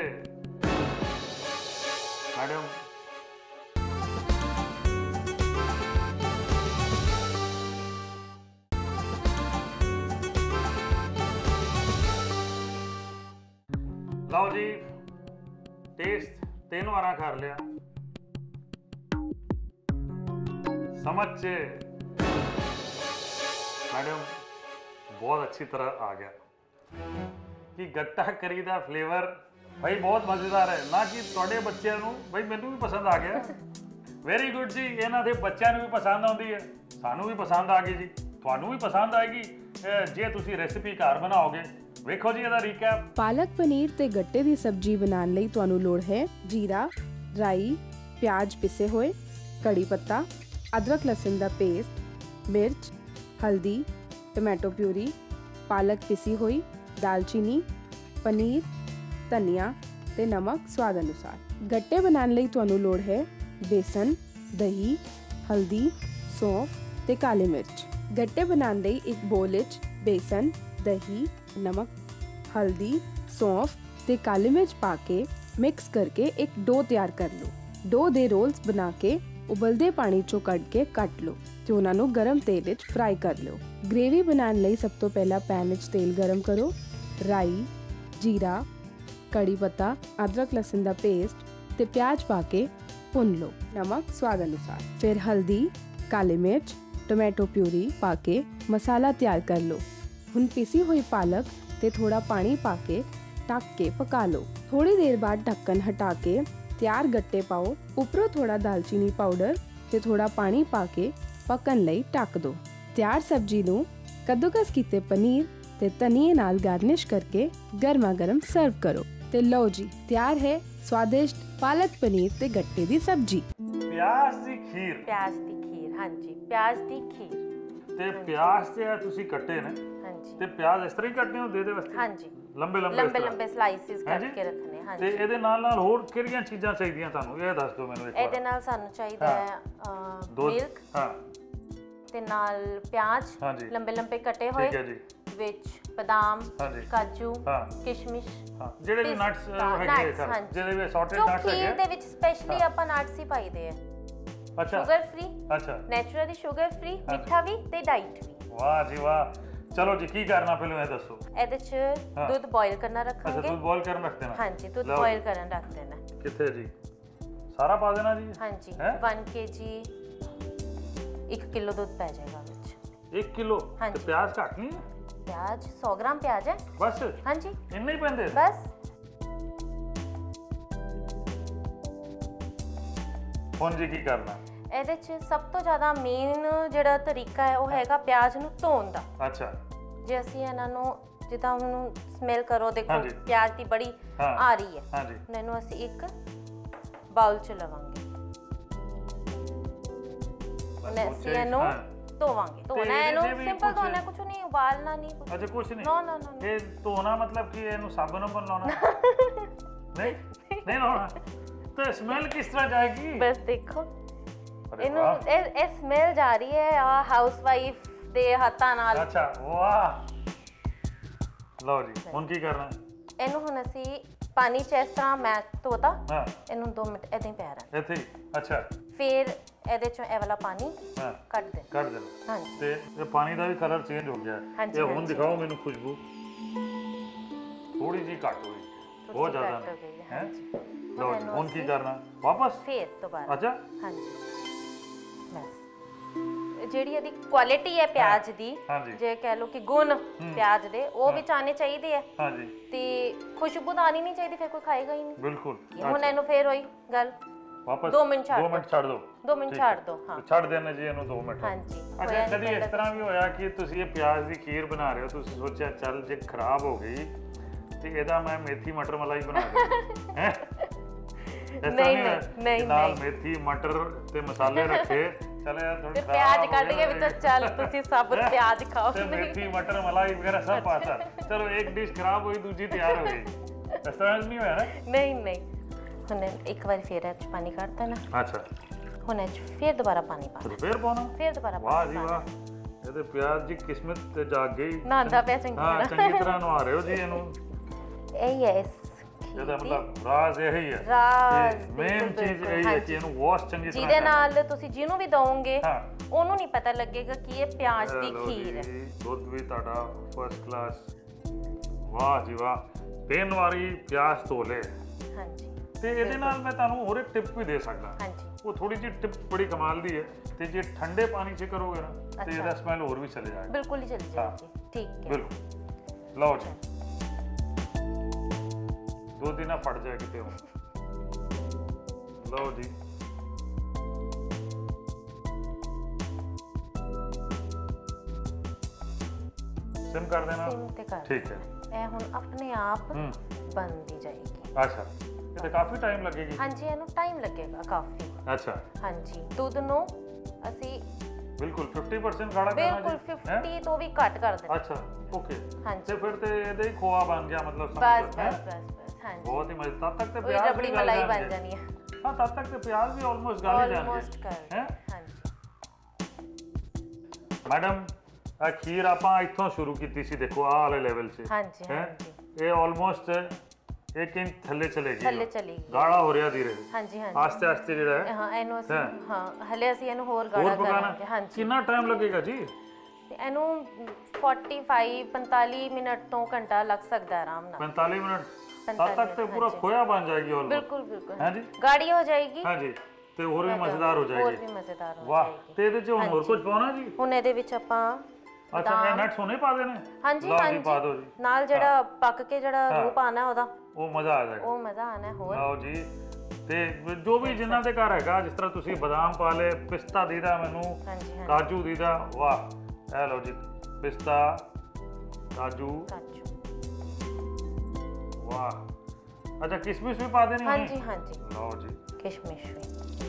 ਮੈਡਮ ਲਓ ਜੀ, ਟੇਸਟ 3 ਵਾਰਾਂ ਕਰ ਲਿਆ, समझ से मैडम बहुत अच्छी तरह आ गया कि गट्टा करी दा फ्लेवर भाई बहुत मज़ेदार है ना, कि थोड़े बच्चों ਨੂੰ भाई ਮੈਨੂੰ ਵੀ ਪਸੰਦ ਆ ਗਿਆ। ਵੈਰੀ ਗੁੱਡ ਜੀ, ਇਹਨਾਂ ਦੇ ਬੱਚਿਆਂ ਨੂੰ ਵੀ ਪਸੰਦ ਆਉਂਦੀ ਹੈ, ਸਾਨੂੰ ਵੀ ਪਸੰਦ ਆ ਗਈ ਜੀ, ਤੁਹਾਨੂੰ ਵੀ ਪਸੰਦ ਆਏਗੀ ਜੇ ਤੁਸੀਂ ਰੈਸਿਪੀ ਘਰ ਬਣਾਓਗੇ। ਵੇਖੋ ਜੀ ਇਹਦਾ ਰੀਕੈਪ। ਪਾਲਕ ਪਨੀਰ ਤੇ ਗੱਟੇ ਦੀ ਸਬਜ਼ੀ ਬਣਾਉਣ ਲਈ ਤੁਹਾਨੂੰ ਲੋੜ ਹੈ ਜੀਰਾ, ਰਾਈ, ਪਿਆਜ਼ ਪਿਸੇ ਹੋਏ, ਕੜੀ ਪੱਤਾ, अदरक लहसुन का पेस्ट, मिर्च, हल्दी, टमाटो प्यूरी, पालक पिसी हुई, दालचीनी, पनीर, धनिया ते नमक स्वाद अनुसार। गट्टे बनाने ਲਈ ਤੁਹਾਨੂੰ ਲੋੜ ਹੈ बेसन, दही, हल्दी, सौंफ ਤੇ ਕਾਲੀ ਮਿਰਚ। ਗੱਟੇ ਬਣਾਉਣ ਲਈ ਇੱਕ ਬੋਲ ਵਿੱਚ बेसन, दही, नमक, हल्दी, सौंफ ਤੇ ਕਾਲੀ ਮਿਰਚ ਪਾ ਕੇ ਮਿਕਸ ਕਰਕੇ ਇੱਕ ਡੋ ਤਿਆਰ ਕਰ ਲਓ। ਡੋ ਦੇ ਰੋਲਸ ਬਣਾ ਕੇ ਉਬਲਦੇ ਪਾਣੀ ਚੋਂ ਕੱਢ ਕੇ ਕੱਟ ਲਓ ਤੇ ਉਹਨਾਂ ਨੂੰ ਗਰਮ ਤੇਲ ਵਿੱਚ ਫਰਾਈ ਕਰ ਲਓ। ਗ੍ਰੇਵੀ ਬਣਾਉਣ ਲਈ ਸਭ ਤੋਂ ਪਹਿਲਾਂ ਪੈਨ ਵਿੱਚ ਤੇਲ ਗਰਮ ਕਰੋ, ਰਾਈ, ਜੀਰਾ, ਕੜੀ ਪੱਤਾ, ਅਦਰਕ ਲਸਣ ਦਾ ਪੇਸਟ ਤੇ ਪਿਆਜ਼ ਪਾ ਕੇ ਭੁੰਨ ਲਓ। ਨਮਕ ਸਵਾਦ ਅਨੁਸਾਰ। ਫਿਰ ਹਲਦੀ, ਕਾਲੀ ਮਿਰਚ, ਟੋਮੈਟੋ ਪਿਊਰੀ ਪਾ ਕੇ ਮਸਾਲਾ ਤਿਆਰ ਕਰ ਲਓ। ਹੁਣ ਪੀਸੀ ਹੋਈ ਪਾਲਕ ਤੇ ਥੋੜਾ ਪਾਣੀ ਪਾ ਕੇ ਢੱਕ ਕੇ ਪਕਾ ਲਓ। ਥੋੜੀ ਦੇਰ ਬਾਅਦ ਢੱਕਣ ਹਟਾ ਕੇ ਤਿਆਰ ਗੱਟੇ ਪਾਓ, ਉੱਪਰੋਂ ਥੋੜਾ ਦਾਲਚੀਨੀ ਪਾਊਡਰ ਤੇ ਥੋੜਾ ਪਾਣੀ ਪਾ ਕੇ ਪੱਕਣ ਲਈ ਢੱਕ ਦਿਓ। ਤਿਆਰ ਸਬਜ਼ੀ ਨੂੰ ਕੱਦੂਕਸ ਕੀਤੇ ਪਨੀਰ ਤੇ ਧਨੀਏ ਨਾਲ ਗਾਰਨਿਸ਼ ਕਰਕੇ ਗਰਮਾ ਗਰਮ ਸਰਵ ਕਰੋ। ਤੇ ਲਓ ਜੀ, ਤਿਆਰ ਹੈ ਸਵਾਦਿਸ਼ਟ ਪਾਲਕ ਪਨੀਰ ਤੇ ਗੱਟੇ ਦੀ ਸਬਜ਼ੀ। ਪਿਆਜ਼ ਦੀ ਖੀਰ। ਪਿਆਜ਼ ਦੀ ਖੀਰ, ਹਾਂਜੀ, ਪਿਆਜ਼ ਦੀ ਖੀਰ। ਤੇ ਪਿਆਜ਼ ਤੇ ਤੁਸੀਂ ਕੱਟੇ ਨੇ, ਹਾਂਜੀ ਤੇ ਪਿਆਜ਼ ਇਸ ਤਰ੍ਹਾਂ ਹੀ ਕੱਟਨੇ ਹੁੰਦੇ ਇਹਦੇ ਵਾਸਤੇ? ਹਾਂਜੀ, ਲੰਬੇ ਲੰਬੇ ਲੰਬੇ ਲੰਬੇ ਸਲਾਈਸਿਸ ਕੱਟ ਕੇ ਰੱਖਣੇ। ਤੇ ਹਾਂਜੀ, ਇਹਦੇ ਨਾਲ ਨਾਲ ਹੋਰ ਕਿਹੜੀਆਂ ਚੀਜ਼ਾਂ ਚਾਹੀਦੀਆਂ ਤੁਹਾਨੂੰ, ਇਹ ਦੱਸ ਦਿਓ ਮੈਨੂੰ ਇੱਕ ਵਾਰ। ਇਹਦੇ ਨਾਲ ਸਾਨੂੰ ਚਾਹੀਦਾ ਹੈ ਮਿਲਕ, ਹਾਂ, ਤੇ ਨਾਲ ਪਿਆਜ਼ ਹਾਂਜੀ, ਲੰਬੇ ਲੰਬੇ ਕੱਟੇ ਹੋਏ, ਠੀਕ ਹੈ ਜੀ, ਵਿੱਚ ਬਦਾਮ, ਹਾਂਜੀ, ਕਾਜੂ, ਹਾਂ, ਕਿਸ਼ਮਿਸ਼, ਹਾਂ, ਜਿਹੜੇ ਵੀ ਨਟਸ ਹੈਗੇ ਸਰ, ਹਾਂਜੀ। ਜਿਹੜੇ ਵੀ ਸੌਟੇਡ ਜੋ ਨਟਸ ਖੀਰ ਹੈਗੇ। ਦੇ ਵਿੱਚ ਸਪੈਸ਼ਲੀ ਆਪਾਂ ਨਟਸ ਹੀ ਪਾਈਦੇ ਆ। ਅੱਛਾ, ਸ਼ੂਗਰ ਫ੍ਰੀ, ਅੱਛਾ, ਨੈਚੁਰਲੀ ਸ਼ੂਗਰ ਫ੍ਰੀ, ਮਿੱਠਾ ਵੀ ਤੇ ਡਾਈਟ ਵੀ। ਵਾਹ ਜੀ ਵਾਹ। ਚਲੋ ਜੀ, ਕੀ ਕਰਨਾ ਪਹਿਲਾਂ ਇਹ ਦੱਸੋ। ਇਹਦੇ ਚ ਦੁੱਧ ਬੋਇਲ ਕਰਨਾ ਅੱਛਾ, ਰੱਖਾਂਗੇ। ਦੁੱਧ ਬੋਇਲ ਕਰਨ ਰੱਖ ਦੇਣਾ। ਹਾਂਜੀ, ਦੁੱਧ ਲਓ ਬੋਇਲ ਕਰਨ ਰੱਖ ਦੇਣਾ। ਕਿੱਥੇ ਜੀ? ਸਾਰਾ ਪਾ ਦੇਣਾ ਜੀ? ਹਾਂਜੀ, ਹੈਂ? 1 kg 1 ਕਿਲੋ ਦੁੱਧ ਪੈ ਜਾਏਗਾ ਵਿੱਚ। 1 ਕਿਲੋ? ਹਾਂਜੀ। ਤੇ ਪਿਆਜ਼ ਘੱਟ ਨਹੀਂ ਹੈ? ਪਿਆਜ਼ 100 ਗ੍ਰਾਮ ਪਿਆਜ਼ ਹੈ। ਬਸ ਹਾਂਜੀ, ਇੰਨੇ ਹੀ ਪੈਂਦੇ? ਬਸ। ਹੁਣ ਜੀ ਕੀ ਕਰਨਾ? ਇਹਦੇ ਚ ਸਭ ਤੋਂ ਜ਼ਿਆਦਾ ਮੇਨ ਜਿਹੜਾ ਤਰੀਕਾ ਹੈ ਉਹ ਹੈਗਾ ਪਿਆਜ਼ ਨੂੰ ਧੋਣ ਦਾ। ਅੱਛਾ, ਜੇ ਅਸੀਂ ਇਹਨਾਂ ਨੂੰ ਜਿੱਦਾਂ ਉਹਨੂੰ ਸਮੈਲ ਕਰੋ, ਦੇਖੋ ਹਾਂਜੀ। ਪਿਆਜ਼ ਦੀ ਬੜੀ ਹਾਂ। ਆ ਰਹੀ ਹੈ। ਹਾਂਜੀ, ਹੁਣ ਇਹਨੂੰ ਅਸੀਂ ਇੱਕ ਬਾਉਲ ਚ ਲਵਾਂਗੇ। ਹੁਣ ਅਸੀਂ ਇਹਨੂੰ ਧੋਵਾਂਗੇ। ਧੋਣਾ ਇਹਨੂੰ ਸਿੰਪਲ ਧੋਣਾ, ਕੁਝ ਨਹੀਂ, ਉਬਾਲਣਾ ਨਹੀਂ ਕੁਝ। ਅੱਛਾ, ਕੁਝ ਨਹੀਂ। ਨੋ ਨੋ ਨੋ। ਇਹ ਧੋਣਾ ਮਤਲਬ ਕਿ ਇਹਨੂੰ ਸਾਬਣ ਨਾਲ ਲਾਉਣਾ? ਨਹੀਂ ਨਹੀਂ ਲਾਉਣਾ। ਤੇ ਸਮੈਲ ਕਿਸ ਤਰ੍ਹਾਂ ਜਾਏਗੀ? ਬਸ ਦੇਖੋ, ਅਰੇ ਇਹਨੂੰ ਵਾਹ। ਇਹ ਸਮੈਲ ਜਾ ਰਹੀ ਹੈ ਆ ਹਾਊਸਵਾਈਫ ਦੇ ਹੱਥਾਂ ਨਾਲ। ਅੱਛਾ, ਵਾਹ। ਲਓ ਜੀ, ਹੁਣ ਕੀ ਕਰਨਾ? ਇਹਨੂੰ ਹੁਣ ਅਸੀਂ ਪਾਣੀ ਚ ਇਸ ਤਰ੍ਹਾਂ ਮੈਂ ਧੋਤਾ, ਹਾਂ, ਇਹਨੂੰ 2 ਮਿੰਟ ਏਦਾਂ ਹੀ ਪਿਆ ਰਹਿਣਾ। ਇੱਥੇ ਹੀ? ਅੱਛਾ, ਫਿਰ ਇਹਦੇ ਚੋਂ ਇਹ ਵਾਲਾ ਪਾਣੀ ਹਾਂ, ਕੱਢ ਦੇ। ਕੱਢ ਦੇਣਾ। ਹਾਂਜੀ, ਤੇ ਇਹ ਪਾਣੀ ਦਾ ਵੀ ਕਲਰ ਚੇਂਜ ਹੋ ਗਿਆ ਹੈ। ਹਾਂਜੀ, ਇਹ ਹੁਣ ਹਾਂਜੀ। ਦਿਖਾਓ ਮੈਨੂੰ ਖੁਸ਼ਬੂ। ਥੋੜੀ ਜਿਹੀ ਘੱਟ ਹੋਈ, ਬਹੁਤ ਜ਼ਿਆਦਾ ਘੱਟ ਹੋ ਗਈ ਨਹੀਂ ਹੈ, ਹੈ। ਹਾਂਜੀ। ਲਓ ਜੀ, ਇਹਨੂੰ ਹੁਣ ਕੀ ਅਸੀਂ ਕਰਨਾ? ਵਾਪਸ? ਫਿਰ ਦੁਬਾਰਾ। ਅੱਛਾ, ਹਾਂਜੀ, ਬਸ। ਜਿਹੜੀ ਇਹਦੀ ਕੁਆਲਿਟੀ ਹੈ ਪਿਆਜ਼ ਦੀ, ਹਾਂਜੀ। ਜੇ ਕਹਿ ਲਓ ਕਿ ਗੁਣ ਪਿਆਜ਼ ਦੇ, ਉਹ ਵਿੱਚ ਆਣੇ ਚਾਹੀਦੇ ਆ। ਹਾਂਜੀ, ਤੇ ਖੁਸ਼ਬੂ ਤਾਂ ਆਣੀ ਨਹੀਂ ਚਾਹੀਦੀ, ਫਿਰ ਕੋਈ ਖਾਏਗਾ ਹੀ ਨਹੀਂ। ਬਿਲਕੁਲ। ਹੁਣ ਇਹਨੂੰ ਫਿਰ ਹੋਈ ਗੱਲ, ਵਾਪਸ 2 ਮਿੰਟ ਛੱਡ 2 ਮਿੰਟ ਛੱਡ ਦਿਓ। 2 ਮਿੰਟ ਛੱਡ ਦਿਓ। ਹਾਂ, ਛੱਡ ਦੇਣਾ ਜੀ ਇਹਨੂੰ 2 ਮਿੰਟ। ਹਾਂਜੀ। ਅੱਛਾ, ਕਦੀ ਇਸ ਤਰ੍ਹਾਂ ਵੀ ਹੋਇਆ ਕਿ ਤੁਸੀਂ ਇਹ ਪਿਆਜ਼ ਦੀ ਖੀਰ ਬਣਾ ਰਹੇ ਹੋ, ਤੁਸੀਂ ਸੋਚਿਆ ਚੱਲ ਜੇ ਖਰਾਬ ਹੋ ਗਈ ਤੇ ਇਹਦਾ ਮੈਂ ਮੇਥੀ ਮਟਰ ਮਲਾਈ ਬਣਾ ਦਿੰਦਾ ਹੈ? ਨਹੀਂ ਨਾਲ ਮੇਥੀ ਮਟਰ ਤੇ ਮਸਾਲੇ ਰੱਖੇ, ਚਲ ਯਾਰ ਥੋੜੀ ਤੇ ਪਿਆਜ਼ ਕੱਢ ਕੇ ਵਿੱਚ ਚੱਲ ਤੁਸੀਂ ਸਾਬਤ ਪਿਆਜ਼ ਖਾਓ। ਤੇ ਮੇਥੀ ਮਟਰ ਮਲਾਈ ਵਗੈਰਾ ਸਭ ਪਾਤਾ। ਚਲੋ ਇੱਕ ਡਿਸ਼ ਖਰਾਬ ਹੋਈ, ਦੂਜੀ ਤਿਆਰ ਹੋ ਗਈ। ਇਸ ਤਰ੍ਹਾਂ ਨਹੀਂ ਹੋਇਆ ਨਾ? ਨਹੀਂ ਨਹੀਂ। ਹੁਣ ਇੱਕ ਵਾਰ ਫਿਰ ਇਹ 'ਚ ਪਾਣੀ ਕੱਢ ਦੇਣਾ। ਅੱਛਾ, ਹੁਣ ਇਹ 'ਚ ਫਿਰ ਦੁਬਾਰਾ ਪਾਣੀ ਪਾਣਾ। ਫੇਰ ਪਾਉਣਾ? ਫਿਰ ਦੁਬਾਰਾ ਵਾਹ ਪਾਣੀ ਜੀ ਵਾਹ, ਇਹ ਤੇ ਪਿਆਜ਼ ਦੀ ਕਿਸਮਤ ਤੇ ਜਾਗ ਗਈ। ਨਹਾਉਂਦਾ ਪਿਆ ਚੰਗੀ ਹਾਂ, ਤਰ੍ਹਾਂ। ਚੰਗੀ ਤਰ੍ਹਾਂ ਨਵਾ ਰਹੇ ਹੋ ਜੀ ਇਹਨੂੰ। ਇਹੀ ਹੈ ਇਸ ਖੀਰ ਇਹਦਾ ਦੀ ਮਤਲਬ ਰਾਜ਼ ਇਹ ਹੀ ਹੈ। ਰਾਜ਼ ਮੇਨ ਚੀਜ਼ ਇਹ ਹੈ ਕਿ ਇਹਨੂੰ ਵਾਸ਼ ਚੰਗੀ ਤਰ੍ਹਾਂ ਜਿਹਦੇ ਨਾਲ ਤੁਸੀਂ ਜਿਹਨੂੰ ਵੀ ਦਵੋਗੇ ਹਾਂ। ਉਹਨੂੰ ਨਹੀਂ ਪਤਾ ਲੱਗੇਗਾ ਕਿ ਇਹ ਪਿਆਜ਼ ਦੀ ਲਓ ਖੀਰ ਹੈ। ਜੀ, ਦੁੱਧ ਵੀ ਤੁਹਾਡਾ ਫਸਟ ਕਲਾਸ। ਵਾਹ ਜੀ ਵਾਹ। 3 ਵਾਰੀ ਪਿਆਜ਼ ਧੋ ਲਏ। ਹਾਂਜੀ ਤੇ ਇਹਦੇ ਨਾਲ ਮੈਂ ਤੁਹਾਨੂੰ ਹੋਰ ਇੱਕ ਟਿਪ ਵੀ ਦੇ ਸਕਦਾ। ਹਾਂਜੀ। ਉਹ ਥੋੜੀ ਜਿਹੀ ਟਿਪ ਬੜੀ ਕਮਾਲ ਦੀ ਹੈ। ਤੇ ਜੇ ਠੰਡੇ ਪਾਣੀ 'ਚ ਕਰੋਗੇ ਨਾ ਤੇ ਇਹਦਾ ਸਮੈਲ ਹੋਰ ਵੀ ਚਲੇ ਜਾਏਗਾ। ਬਿਲਕੁਲ ਹੀ ਚਲੀ ਜਾਏਗੀ। ਠੀਕ ਹੈ। ਬਿਲਕੁਲ। ਲਓ ਜੀ, ਦੁੱਧ ਹੀ ਨਾ ਫਟ ਜਾਏ ਕਿਤੇ ਹੁਣ। ਲਓ ਜੀ, ਸਿਮ ਕਰ ਦੇਣਾ। ਸਿਮ ਤੇ ਕਰ ਠੀਕ ਹੈ। ਇਹ ਹੁਣ ਆਪਣੇ ਆਪ ਬਣਦੀ ਜਾਏਗੀ। ਅੱਛਾ, ਇਹ ਤੇ ਕਾਫੀ ਟਾਈਮ ਲੱਗੇਗੀ? ਹਾਂਜੀ, ਇਹਨੂੰ ਟਾਈਮ ਲੱਗੇਗਾ ਕਾਫੀ। ਅੱਛਾ, ਹਾਂਜੀ। ਦੁੱਧ ਨੂੰ ਅਸੀਂ ਬਿਲਕੁਲ 50% ਗਾੜਾ ਕਰਨਾ ਜੀ? ਬਿਲਕੁਲ 50 ਤੋਂ ਵੀ ਘੱਟ ਕਰ ਦੇਣਾ। ਅੱਛਾ, ਓਕੇ। ਹਾਂਜੀ। ਤੇ ਫਿਰ ਤੇ ਇਹਦੇ ਹੀ ਖੋਆ ਬਣ ਗਿਆ ਮਤਲਬ ਸਮਝ ਬਸ ਲਓ, ਹੈਂ? ਬਸ ਬਸ ਬਸ। ਹਾਂਜੀ, ਬਹੁਤ ਹੀ ਮਜ਼ੇ। ਤਦ ਤੱਕ ਤੇ ਉਹਦੀ ਪਿਆਜ਼ ਰਬੜੀ ਵੀ ਮਲਾਈ ਗਲ ਬਣ ਜਾਣਗੇ। ਜਾਣੀ ਹੈ। ਹਾਂ, ਤਦ ਤੱਕ ਤੇ ਪਿਆਜ਼ ਵੀ ਆਲਮੋਸਟ ਗਲ ਹੀ ਆਲਮੋਸਟ ਜਾਣਗੇ। ਕਰ ਹੈਂ? ਹਾਂਜੀ। ਮੈਡਮ, ਆ ਖੀਰ ਆਪਾਂ ਇੱਥੋਂ ਸ਼ੁਰੂ ਕੀਤੀ ਸੀ, ਦੇਖੋ ਆਹ ਵਾਲੇ ਲੈਵਲ 'ਚ। ਹਾਂਜੀ ਹੈਂ? ਹਾਂਜੀ। ਇਹ ਆਲਮੋਸਟ 1 ਇੰਚ ਥੱਲੇ ਚਲੇ ਗਈ। ਥੱਲੇ ਚਲੀ ਗਈ। ਗਾੜਾ ਹੋ ਰਿਹਾ ਧੀਰੇ। ਹਾਂਜੀ ਹਾਂਜੀ। ਆਸਤੇ ਆਸਤੇ ਜਿਹੜਾ ਹੈ ਹਾਂ, ਇਹਨੂੰ ਅਸੀਂ ਹਲੇ ਅਸੀਂ ਇਹਨੂੰ ਹੋਰ ਹੋਰ ਗਾੜਾ ਪਕਾਣਾ। ਕਰਾਂਗੇ। ਹਾਂਜੀ। ਕਿੰਨਾ ਟਾਈਮ ਲੱਗੇਗਾ ਜੀ? ਤੇ ਇਹਨੂੰ 45 ਮਿੰਟ ਤੋਂ ਘੰਟਾ ਲੱਗ ਸਕਦਾ ਆਰਾਮ ਨਾਲ। 45 ਮਿੰਟ? ਤਦ ਤੱਕ ਤੇ ਪੂਰਾ ਖੋਇਆ ਬਣ ਜਾਏਗੀ ਆਲਮੋਸਟ। ਬਿਲਕੁਲ ਬਿਲਕੁਲ। ਹਾਂਜੀ। ਗਾੜੀ ਹੋ ਜਾਏਗੀ। ਹਾਂਜੀ, ਤੇ ਹੋਰ ਵੀ ਮਜ਼ੇਦਾਰ ਹੋ ਹੋਰ ਜਾਏਗੀ। ਵੀ ਮਜ਼ੇਦਾਰ ਹੋ ਵਾਹ। ਜਾਏਗੀ। ਤੇ ਇਹਦੇ 'ਚ ਹੁਣ ਹੋਰ ਕੁਝ ਪਾਉਣਾ ਜੀ? ਹੁਣ ਇਹਦੇ ਵਿੱਚ ਆਪਾਂ ਅੱਛਾ, ਇਹ ਨਟਸ ਹੋਣੇ ਪਾ ਦੇਣੇ? ਹਾਂਜੀ ਲਓ ਜੀ, ਹਾਂਜੀ। ਪਾ ਦਿਓ ਜੀ। ਨਾਲ ਜਿਹੜਾ ਪੱਕ ਕੇ ਜਿਹੜਾ ਰੂਪ ਆਣਾ ਉਹਦਾ, ਉਹ ਮਜ਼ਾ ਆ ਜਾਏਗਾ। ਉਹ ਮਜ਼ਾ ਆਣਾ ਹੋਰ। ਲਓ ਜੀ, ਤੇ ਜੋ ਵੀ ਜਿਨ੍ਹਾਂ ਦੇ ਘਰ ਹੈਗਾ, ਜਿਸ ਤਰ੍ਹਾਂ ਤੁਸੀਂ ਬਦਾਮ ਪਾ ਲਏ, ਪਿਸਤਾ ਦੀਦਾ ਮੈਨੂੰ, ਹਾਂਜੀ ਹਾਂਜੀ ਕਾਜੂ ਦੀਦਾ, ਵਾਹ ਇਹ ਲਓ ਜੀ ਪਿਸਤਾ, ਕਾਜੂ, ਕਾਜੂ ਵਾਹ। ਅੱਛਾ ਕਿਸ਼ਮਿਸ਼ ਵੀ ਪਾ ਦੇਣੀ ਹੋਣੀ? ਹਾਂਜੀ ਹਾਂਜੀ ਲਓ ਜੀ ਕਿਸ਼ਮਿਸ਼ ਵੀ।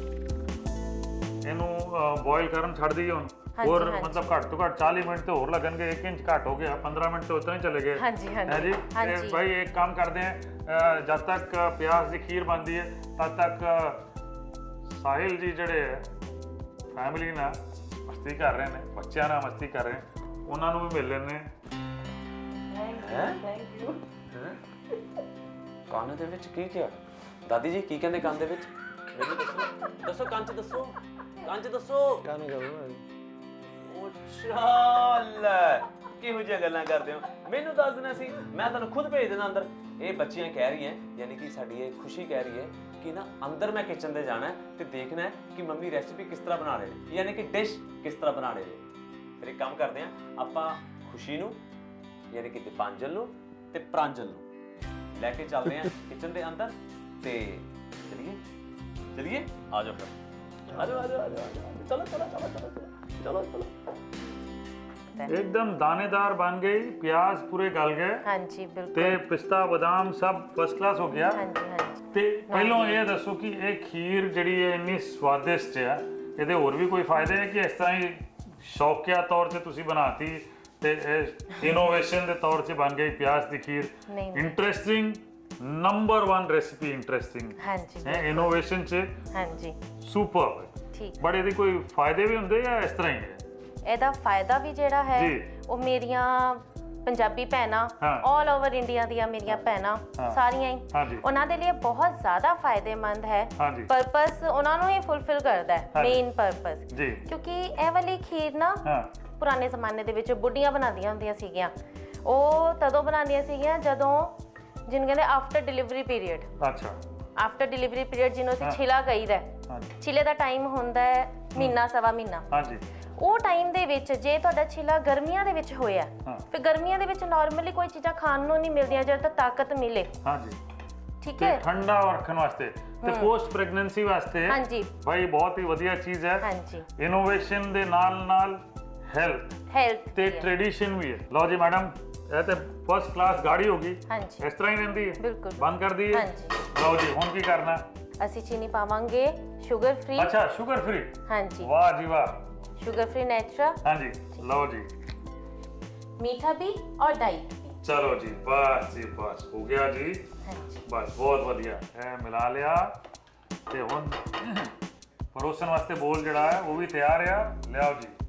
ਇਹਨੂੰ ਬੋਇਲ ਕਰਨ ਛੱਡ ਦਈਏ ਹੁਣ? ਹਾਂਜੀ, ਹੋਰ ਹਾਂਜੀ। ਮਤਲਬ ਘੱਟ ਤੋਂ ਘੱਟ 40 ਮਿੰਟ ਤੇ ਹੋਰ ਲੱਗਣਗੇ, 1 ਇੰਚ ਘੱਟ ਹੋ ਗਿਆ, 15 ਮਿੰਟ तो उतना ही चले गए। ਹਾਂਜੀ ਹਾਂਜੀ है जी ਹਾਂਜੀ भाई एक काम करते हैं, जब तक प्याज की खीर बनती है तब तक साहिल जी जड़े फैमिली ना मस्ती कर रहे हैं, बच्चों ना मस्ती कर रहे हैं, उन्होंने भी मिल लेने। Thank you. ਕੰਨ ਦੇ ਵਿੱਚ ਕੀ ਕਿਹਾ ਦਾਦੀ ਜੀ? ਕੀ ਕਹਿੰਦੇ ਕੰਨ ਦੇ ਵਿੱਚ? ਮੈਨੂੰ ਦੱਸੋ, ਦੱਸੋ ਕੰਨ 'ਚ ਦੱਸੋ, ਕੰਨ 'ਚ ਦੱਸੋ। ਕੰਨ ਕਰੋ ਅੱਛਾ ਲੈ ਕਿਹੋ ਜਿਹੀਆਂ ਗੱਲਾਂ ਕਰਦੇ ਹੋ, ਮੈਨੂੰ ਦੱਸ ਦੇਣਾ ਸੀ, ਮੈਂ ਤੁਹਾਨੂੰ ਖੁਦ ਭੇਜ ਦੇਣਾ ਅੰਦਰ। ਇਹ ਬੱਚੀਆਂ ਕਹਿ ਰਹੀਆਂ, ਯਾਨੀ ਕਿ ਸਾਡੀ ਇਹ ਖੁਸ਼ੀ ਕਹਿ ਰਹੀ ਹੈ ਕਿ ਨਾ ਅੰਦਰ ਮੈਂ ਕਿਚਨ ਦੇ ਜਾਣਾ ਤੇ ਦੇਖਣਾ ਹੈ ਕਿ ਮੰਮੀ ਰੈਸਿਪੀ ਕਿਸ ਤਰ੍ਹਾਂ ਬਣਾ ਰਹੇ ਨੇ, ਯਾਨੀ ਕਿ ਡਿਸ਼ ਕਿਸ ਤਰ੍ਹਾਂ ਬਣਾ ਰਹੇ ਨੇ। ਫਿਰ ਇੱਕ ਕੰਮ ਕਰਦੇ ਹਾਂ ਆਪਾਂ, ਖੁਸ਼ੀ ਨੂੰ ਯਾਨੀ ਕਿ ਦੀਪਾਂਜਲ ਨੂੰ ਤੇ ਪ੍ਰਾਂਜਲ ਨੂੰ ਲੈ ਕੇ ਚੱਲਦੇ ਹਾਂ ਕਿਚਨ ਦੇ ਅੰਦਰ ਤੇ ਚਲੀਏ ਚਲੀਏ ਆ ਜਾਓ ਫਿਰ, ਆ ਜਾਓ ਆ ਜਾਓ ਆ ਜਾਓ, ਚਲੋ ਚਲੋ ਚਲੋ ਚਲੋ ਚਲੋ ਚਲੋ। एकदम दानेदार बन गई, प्याज पूरे गल गए ਹਾਂਜੀ ਬਿਲਕੁਲ। ਤੇ ਪਿਸਤਾ ਬਦਾਮ ਸਭ ਫਸਟ ਕਲਾਸ ਹੋ ਗਿਆ। ਹਾਂਜੀ ਹਾਂਜੀ ਤੇ ਪਹਿਲਾਂ ਇਹ ਦੱਸੋ ਕਿ ਇਹ ਖੀਰ ਜਿਹੜੀ ਹੈ ਇੰਨੀ ਸਵਾਦਿਸ਼ਟ ਹੈ, ਇਹਦੇ ਹੋਰ ਵੀ ਕੋਈ ਫਾਇਦੇ ਹੈ ਕਿ ਇਸ ਤਰ੍ਹਾਂ ਹੀ ਸ਼ੌਕੀਆ ਤੌਰ ਤੇ ਤੁਸੀਂ ਬਣਾਤੀ ਤੇ ਇਹ ਇਨੋਵੇਸ਼ਨ ਦੇ ਤੌਰ ਤੇ ਬਣ ਗਈ ਪਿਆਜ਼ ਦੀ ਖੀਰ? ਨਹੀਂ। ਇੰਟਰਸਟਿੰਗ, ਨੰਬਰ 1 ਰੈਸਿਪੀ ਇੰਟਰਸਟਿੰਗ ਹਾਂਜੀ ਹੈ ਇਨੋਵੇਸ਼ਨ ਚ, ਹਾਂਜੀ ਸੁਪਰ। ਠੀਕ। ਬਟ ਇਹਦੇ ਕੋਈ ਫਾਇਦੇ ਵੀ ਹੁੰਦੇ ਜਾਂ ਇਸ ਤਰ੍ਹਾਂ ਹੀ ਹੈ? ਇਹਦਾ ਫਾਇਦਾ ਵੀ ਜਿਹੜਾ ਹੈ ਜੀ। ਉਹ ਮੇਰੀਆਂ ਪੰਜਾਬੀ ਭੈਣਾਂ ਹਾਂ। ਆਲ ਓਵਰ ਇੰਡੀਆ ਦੀਆਂ ਮੇਰੀਆਂ ਭੈਣਾਂ ਹਾਂ। ਸਾਰੀਆਂ ਹਾਂਜੀ। ਹੀ, ਉਹਨਾਂ ਦੇ ਲਈ ਬਹੁਤ ਜ਼ਿਆਦਾ ਫਾਇਦੇਮੰਦ ਹੈ। ਹਾਂਜੀ। ਪਰਪਸ ਉਹਨਾਂ ਨੂੰ ਹੀ ਫੁੱਲਫਿਲ ਕਰਦਾ ਹੈ, ਹਾਂਜੀ। Main purpose. ਜੀ। ਕਿਉਂਕਿ ਇਹ ਵਾਲੀ ਖੀਰ ਨਾ ਹਾਂ ਪੁਰਾਣੇ ਜ਼ਮਾਨੇ ਦੇ ਵਿੱਚ ਬੁੱਢੀਆਂ ਬਣਾਉਂਦੀਆਂ ਹੁੰਦੀਆਂ ਸੀਗੀਆਂ। ਉਹ ਤਦੋਂ ਬਣਾਉਂਦੀਆਂ ਸੀਗੀਆਂ ਜਦੋਂ ਜਿਹਨੂੰ ਕਹਿੰਦੇ ਆਫਟਰ ਡਿਲੀਵਰੀ ਪੀਰੀਅਡ। ਅੱਛਾ। ਆਫਟਰ ਡਿਲੀਵਰੀ ਪੀਰੀਅਡ ਜਿਹਨੂੰ ਅਸੀਂ ਛਿਲਾ ਕਹੀਦਾ ਹੈ। ਹਾਂਜੀ ਛਿਲੇ ਦਾ ਟਾਈਮ ਹੁੰਦਾ ਹੈ ਮਹੀਨਾ ਸਵਾ ਮਹੀਨਾ। ਹਾਂਜੀ ਉਹ ਟਾਈਮ ਦੇ ਵਿੱਚ ਜੇ ਤੁਹਾਡਾ ਛਿਲਾ ਗਰਮੀਆਂ ਦੇ ਵਿੱਚ ਹੋਇਆ, ਹਾਂ। ਫਿਰ ਗਰਮੀਆਂ ਦੇ ਵਿੱਚ ਨਾਰਮਲੀ ਕੋਈ ਚੀਜ਼ਾਂ ਖਾਣ ਨੂੰ ਨਹੀਂ ਮਿਲਦੀਆਂ ਜਦ ਤੱਕ ਤਾਕਤ ਮਿਲੇ। ਹਾਂਜੀ ਠੀਕ ਤੇ ਹੈ। ਠੰਡਾ ਰੱਖਣ ਵਾਸਤੇ ਤੇ ਪੋਸਟ ਪ੍ਰੈਗਨੈਂਸੀ ਵਾਸਤੇ ਹਾਂਜੀ ਭਾਈ ਬਹੁਤ ਹੀ ਵਧੀਆ ਚੀਜ਼ ਹੈ। ਹਾਂਜੀ ਇਨੋਵੇਸ਼ਨ ਦੇ ਨਾਲ ਨਾਲ ਹੈਲਥ ਤੇ ਟ੍ਰੈਡੀਸ਼ਨ ਵੀ ਹੈ। ਲਓ ਜੀ ਮੈਡਮ, ਇਹ ਤੇ ਫਸਟ ਕਲਾਸ ਗਾੜੀ ਹੋ ਗਈ, ਹਾਂਜੀ ਇਸ ਤਰ੍ਹਾਂ ਹੀ ਰਹਿੰਦੀ ਹੈ? ਬਿਲਕੁਲ। ਬੰਦ ਕਰ ਦਈਏ? ਹਾਂਜੀ। ਲਓ ਜੀ ਹੁਣ ਕੀ ਕਰਨਾ? ਅਸੀਂ ਚੀਨੀ ਪਾਵਾਂਗੇ ਸ਼ੂਗਰ ਫ੍ਰੀ। ਅੱਛਾ ਸ਼ੂਗਰ ਫ੍ਰੀ? ਹਾਂਜੀ ਵਾਹ ਜੀ ਵਾਹ। Sugar free Natura. हाँ जी लो जी, मीठा भी और डाइट भी। चलो जी बस हो गया जी। हाँ जी बस बहुत वधिया है, मिला लिया ते हुण परोसन वास्ते बोल जड़ा है वो भी तैयार है। ले आओ जी,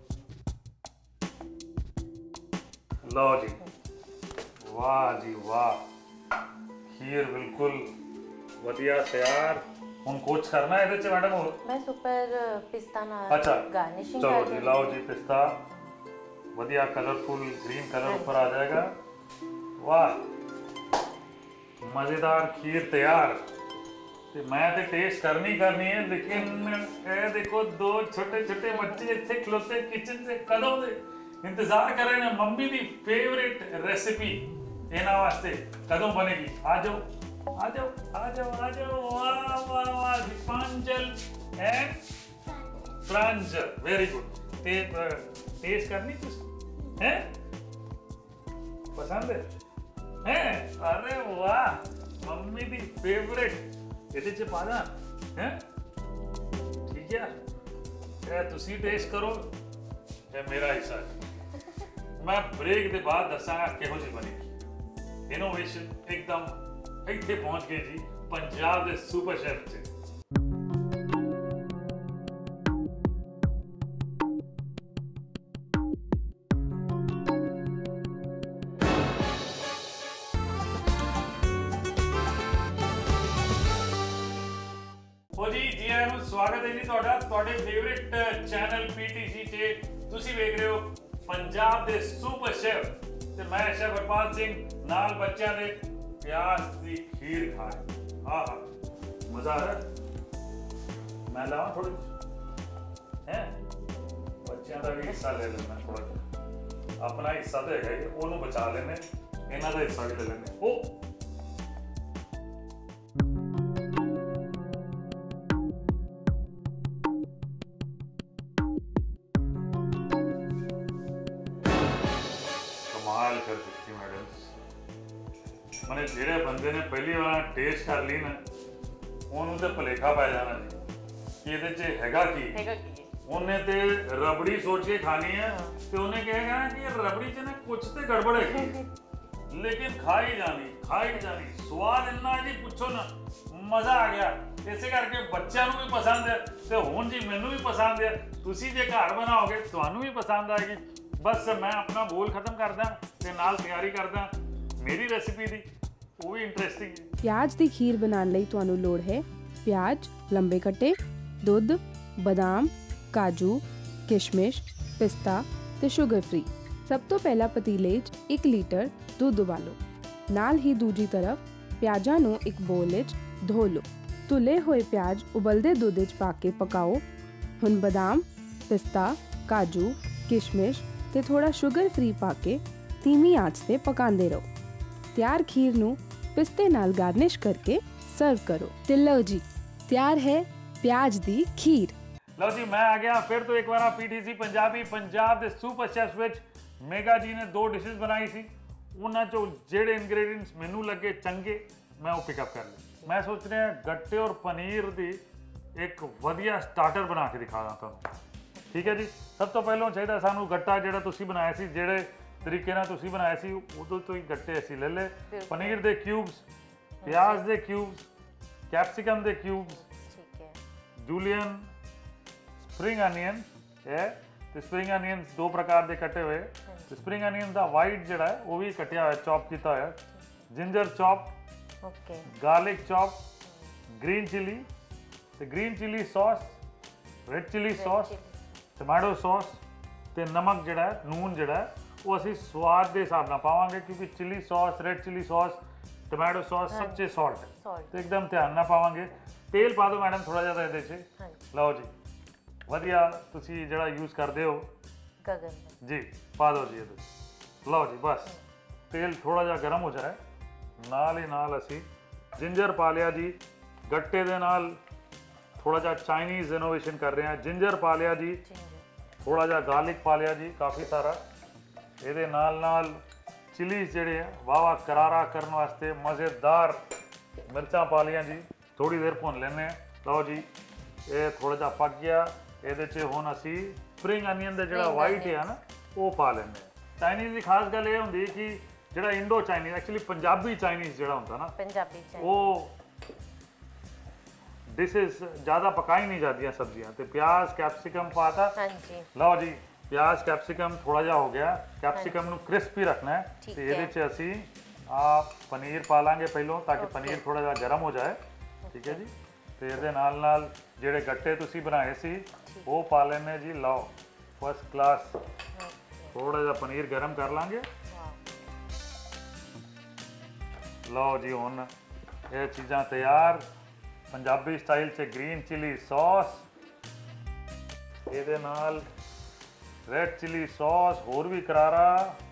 लो जी, वाह जी वाह, खीर बिल्कुल वधिया तैयार। ਹੁਣ ਕੁਝ ਕਰਨਾ ਇਹਦੇ ਚ ਮੈਡਮ ਹੋਰ? मैं सुपर पिस्ता ना अच्छा गार्निशिंग चलो कर जी, दूंगी। लाओ जी पिस्ता, बढ़िया कलरफुल ग्रीन कलर ऊपर आ जाएगा। वाह मजेदार खीर तैयार। ਤੇ ਮੈਂ ਤੇ ਟੇਸਟ ਕਰਨੀ ਹੈ, ਲੇਕਿਨ ਇਹ ਦੇਖੋ ਦੋ ਛੋਟੇ ਛੋਟੇ ਬੱਚੇ ਇੱਥੇ ਖਲੋਤੇ ਕਿਚਨ 'ਚ ਕਦੋਂ ਦੇ ਇੰਤਜ਼ਾਰ ਕਰ ਰਹੇ ਨੇ ਮੰਮੀ ਦੀ ਫੇਵਰਿਟ ਰੈਸਿਪੀ ਇਹਨਾਂ ਵਾਸਤੇ ਕਦੋਂ ਬਣੇਗੀ। ਆ ਜਾਓ आ जाओ आ जाओ आ जाओ। वाह वाह वाह, Deepanjal and Pranjal, very good. ते टेस्ट करनी कुछ है? पसंद है? अरे वाह, मम्मी दी फेवरेट ਇਹਦੇ ਚ ਪਾ ਦਾਂ ਹੈ? ਠੀਕ ਹੈ, ਇਹ ਤੁਸੀਂ ਟੇਸਟ ਕਰੋ, ਇਹ ਮੇਰਾ ਹਿੱਸਾ ਹੈ। ਮੈਂ ਬ੍ਰੇਕ ਦੇ ਬਾਅਦ ਦੱਸਾਂਗਾ ਕਿਹੋ ਜਿਹੀ ਬਣੇਗੀ। ਇਨੋਵੇਸ਼ਨ ਇੱਕਦਮ ਇੱਥੇ ਪਹੁੰਚ ਗਏ ਜੀ ਪੰਜਾਬ ਦੇ ਸੁਪਰ ਸ਼ੈਫ 'ਚ। ਜੀ ਆਇਆਂ ਨੂੰ, ਸਵਾਗਤ ਹੈ ਜੀ ਤੁਹਾਡਾ ਤੁਹਾਡੇ ਫੇਵਰਿਟ ਚੈਨਲ PTG 'ਤੇ। ਤੁਸੀਂ ਵੇਖ ਰਹੇ ਹੋ ਪੰਜਾਬ ਦੇ ਸੁਪਰ ਸ਼ੈਫ ਤੇ ਮੈਂ ਸ਼ੈਫ ਹਰਪਾਲ ਸਿੰਘ, ਨਾਲ ਬੱਚਿਆਂ ਦੇ प्याज की खीर खाए। हाँ मजा आ रहा है। मैं लावा थोड़ी है, बच्चों का भी हिस्सा ले लेना थोड़ा जिहा, अपना हिस्सा तो है ओनू बचा लेने, इन्हों का हिस्सा भी ले लेने। ओ कर ਦਿੱਤੀ ਮੈਡਮ। ਮਨੇ ਜਿਹੜੇ ਬੰਦੇ ਨੇ ਪਹਿਲੀ ਵਾਰ ਟੇਸਟ ਕਰ ਲਈ ਨਾ ਉਹਨੂੰ ਤੇ ਭੁਲੇਖਾ ਪੈ ਜਾਣਾ ਜੀ ਕਿ ਇਹਦੇ 'ਚ ਹੈਗਾ ਕੀ। ਉਹਨੇ ਤੇ ਰਬੜੀ ਸੋਚ ਕੇ ਖਾਣੀ ਹੈ ਤੇ ਉਹਨੇ ਕਹੇਗਾ ਕਿ ਇਹ ਰਬੜੀ 'ਚ ਨਾ ਕੁਝ ਤੇ ਗੜਬੜ ਹੈਗੀ, ਲੇਕਿਨ ਖਾਈ ਜਾਣੀ ਸਵਾਦ ਇੰਨਾ ਜੀ ਪੁੱਛੋ ਨਾ, ਮਜ਼ਾ ਆ ਗਿਆ। ਇਸੇ ਕਰਕੇ ਬੱਚਿਆਂ ਨੂੰ ਵੀ ਪਸੰਦ ਹੈ ਤੇ ਹੁਣ ਜੀ ਮੈਨੂੰ ਵੀ ਪਸੰਦ ਹੈ। ਤੁਸੀਂ ਜੇ ਘਰ ਬਣਾਓਗੇ ਤੁਹਾਨੂੰ ਵੀ ਪਸੰਦ ਆਏਗੀ। ਬਸ ਮੈਂ ਆਪਣਾ ਬੋਲ ਖਤਮ ਕਰਦਾ ਤੇ ਨਾਲ ਤਿਆਰੀ ਕਰਦਾ ਮੇਰੀ ਰੈਸਿਪੀ ਦੀ, ਉਹ ਵੀ ਇੰਟਰਸਟਿੰਗ ਹੈ। ਪਿਆਜ਼ ਦੀ ਖੀਰ ਬਣਾਉਣ ਲਈ ਤੁਹਾਨੂੰ ਲੋੜ ਹੈ ਪਿਆਜ਼ ਲੰਬੇ ਕੱਟੇ, ਦੁੱਧ, ਬਦਾਮ, ਕਾਜੂ, ਕਿਸ਼ਮਿਸ਼, ਪਿਸਤਾ ਤੇ ਸ਼ੂਗਰ ਫ੍ਰੀ। ਸਭ ਤੋਂ ਪਹਿਲਾਂ ਪਤੀਲੇ 'ਚ 1 ਲੀਟਰ ਦੁੱਧ ਉਬਾਲੋ। ਨਾਲ ਹੀ ਦੂਜੀ ਤਰਫ ਪਿਆਜ਼ਾਂ ਨੂੰ ਇੱਕ ਬੋਲ 'ਚ ਧੋ ਲਓ। ਧੁਲੇ ਹੋਏ ਪਿਆਜ਼ ਉਬਲਦੇ ਦੁੱਧ 'ਚ ਪਾ ਕੇ ਪਕਾਓ। ਹੁਣ ਬਦਾਮ, ਪਿਸਤਾ, ਕਾਜੂ, ਕਿਸ਼ਮਿਸ਼ ਤੇ ਥੋੜਾ ਸ਼ੂਗਰ ਫ੍ਰੀ ਪਾ ਕੇ ਧੀਮੀ ਆਂਚ ਤੇ ਪਕਾਉਂਦੇ ਰਹੋ। ਤਿਆਰ ਖੀਰ ਨੂੰ ਪਿਸਤੇ ਨਾਲ ਗਾਰਨਿਸ਼ ਕਰਕੇ ਸਰਵ ਕਰੋ। ਤੇ ਲਓ ਜੀ, ਤਿਆਰ ਹੈ ਪਿਆਜ਼ ਦੀ ਖੀਰ। ਲਓ ਜੀ, ਮੈਂ ਆ ਗਿਆ ਫਿਰ ਤੋਂ ਇੱਕ ਵਾਰ ਪੀਟੀਸੀ ਪੰਜਾਬੀ ਪੰਜਾਬ ਦੇ ਸੁਪਰ ਸ਼ੈਫ ਵਿੱਚ। ਮੇਗਾ ਜੀ ਨੇ 2 ਡਿਸ਼ਸ ਬਣਾਈ ਸੀ, ਉਹਨਾਂ ਚੋਂ ਜਿਹੜੇ ਇੰਗਰੀਡੀਐਂਟਸ ਮੈਨੂੰ ਲੱਗੇ ਚੰਗੇ ਮੈਂ ਉਹ ਪਿਕਅਪ ਕਰ ਲਏ। ਮੈਂ ਸੋਚ ਰਿਹਾ ਗੱਟੇ ਔਰ ਪਨੀਰ ਦੀ ਇੱਕ ਵਧੀਆ ਸਟਾਰਟਰ ਬਣਾ ਕੇ ਦਿਖਾਦਾ ਤੁਹਾਨੂੰ। ਠੀਕ ਹੈ ਜੀ, ਸਭ ਤੋਂ ਪਹਿਲਾਂ ਚਾਹੀਦਾ ਸਾਨੂੰ ਗੱਟਾ ਜਿਹੜਾ ਤੁਸੀਂ ਬਣਾਇਆ ਸੀ, ਜਿਹੜੇ ਤਰੀਕੇ ਨਾਲ ਤੁਸੀਂ ਬਣਾਇਆ ਸੀ ਉਦੋਂ ਤੋਂ ਹੀ ਗੱਟੇ ਅਸੀਂ ਲੈ ਲਏ। ਪਨੀਰ ਦੇ ਕਿਊਬਸ, ਪਿਆਜ਼ ਦੇ ਕਿਊਬਸ, ਕੈਪਸਿਕਮ ਦੇ ਕਿਊਬਸ, ਠੀਕ ਹੈ, ਜੂਲੀਅਨ ਸਪਰਿੰਗ ਅਨੀਅਨ ਹੈ ਤੇ ਸਪਰਿੰਗ ਅਨੀਅਨਸ 2 ਪ੍ਰਕਾਰ ਦੇ ਕੱਟੇ ਹੋਏ। ਤੇ ਸਪਰਿੰਗ ਅਨੀਅਨ ਦਾ ਵਾਈਟ ਜਿਹੜਾ ਹੈ ਉਹ ਵੀ ਕੱਟਿਆ ਹੋਇਆ, ਚੌਪ ਕੀਤਾ ਹੋਇਆ। Ginger chop, okay, garlic chop, green chilli ਤੇ green chilli sauce, red chilli sauce, tomato sauce ਤੇ ਨਮਕ ਜਿਹੜਾ ਹੈ, ਨੂਨ ਜਿਹੜਾ ਹੈ ਉਹ ਅਸੀਂ ਸਵਾਦ ਦੇ ਹਿਸਾਬ ਨਾਲ ਪਾਵਾਂਗੇ, ਕਿਉਂਕਿ chilli sauce, red chilli sauce, tomato sauce ਸਭ 'ਚ ਸਾਲਟ ਤੇ ਇੱਕਦਮ ਧਿਆਨ ਨਾਲ ਪਾਵਾਂਗੇ। ਤੇਲ ਪਾ ਦਿਓ ਮੈਡਮ ਥੋੜਾ ਜਿਹਾ ਇਹਦੇ 'ਚ। ਲਓ ਜੀ, ਵਧੀਆ ਤੁਸੀਂ ਜਿਹੜਾ ਯੂਜ਼ ਕਰਦੇ ਹੋ ਗਗਨ ਜੀ, ਪਾ ਦਿਓ ਜੀ ਇਹਦੇ 'ਚ। ਲਓ ਜੀ, ਬਸ ਤੇਲ ਥੋੜਾ ਜਿਹਾ ਗਰਮ ਹੋ ਜਾਏ, ਨਾਲ ਹੀ ਨਾਲ ਅਸੀਂ ਜਿੰਜਰ ਪਾ ਲਿਆ ਜੀ। ਗੱਟੇ ਦੇ ਨਾਲ ਥੋੜਾ ਜਿਹਾ ਚਾਈਨੀਜ਼ ਇਨੋਵੇਸ਼ਨ ਕਰ ਰਹੇ ਹਾਂ। ਜਿੰਜਰ ਪਾ ਲਿਆ ਜੀ, ਥੋੜਾ ਜਿਹਾ ਗਾਰਲਿਕ ਪਾ ਲਿਆ ਜੀ, ਕਾਫੀ ਸਾਰਾ। ਇਹਦੇ ਨਾਲ ਚਿਲੀਜ਼ ਜਿਹੜੇ ਆ ਵਾਵਾ ਕਰਾਰਾ ਕਰਨ ਵਾਸਤੇ ਮਜ਼ੇਦਾਰ ਮਿਰਚਾਂ ਪਾ ਲਈਆਂ ਜੀ, ਥੋੜੀ ਦੇਰ ਭੁੰਨ ਲੈਂਦੇ ਹਾਂ। ਲਓ ਜੀ, ਇਹ ਥੋੜਾ ਜਿਹਾ ਪੱਕ ਗਿਆ। ਇਹਦੇ 'ਚ ਹੁਣ ਅਸੀਂ ਸਪਰਿੰਗ ਅਨੀਅਨ ਦਾ ਜਿਹੜਾ ਵਾਈਟ ਹੈ ਨਾ ਉਹ ਪਾ ਲੈਂਦੇ ਹਾਂ। ਚਾਈਨੀਜ਼ ਦੀ ਖਾਸ ਗੱਲ ਇਹ ਹੁੰਦੀ ਕਿ ਜਿਹੜਾ Indo Chinese, actually Punjabi Chinese ਜਿਹੜਾ ਹੁੰਦਾ ਨਾ, ਪੰਜਾਬੀ ਉਹ डिशेस ज़्यादा पकाई नहीं जाती हैं सब्जियां। तो प्याज कैप्सिकम पाता। हाँ जी, लो जी, प्याज कैप्सिकम थोड़ा जा हो गया। कैप्सिकम नू क्रिस्पी रखना है। तो ये असी पनीर पा लांगे पहलों, ताकि पनीर थोड़ा जा गर्म हो जाए। ठीक है जी। तो ये नाल नाल जेडे गट्टे तुसी बनाए सी वो पा लेने जी। लो फर्स्ट क्लास। थोड़ा जा पनीर गर्म कर लांगे। लो जी, हुण ये चीज़ां तैयार। पंजाबी स्टाइल से ग्रीन चिली सॉस, ये नाल रेड चिली सॉस होर भी करारा,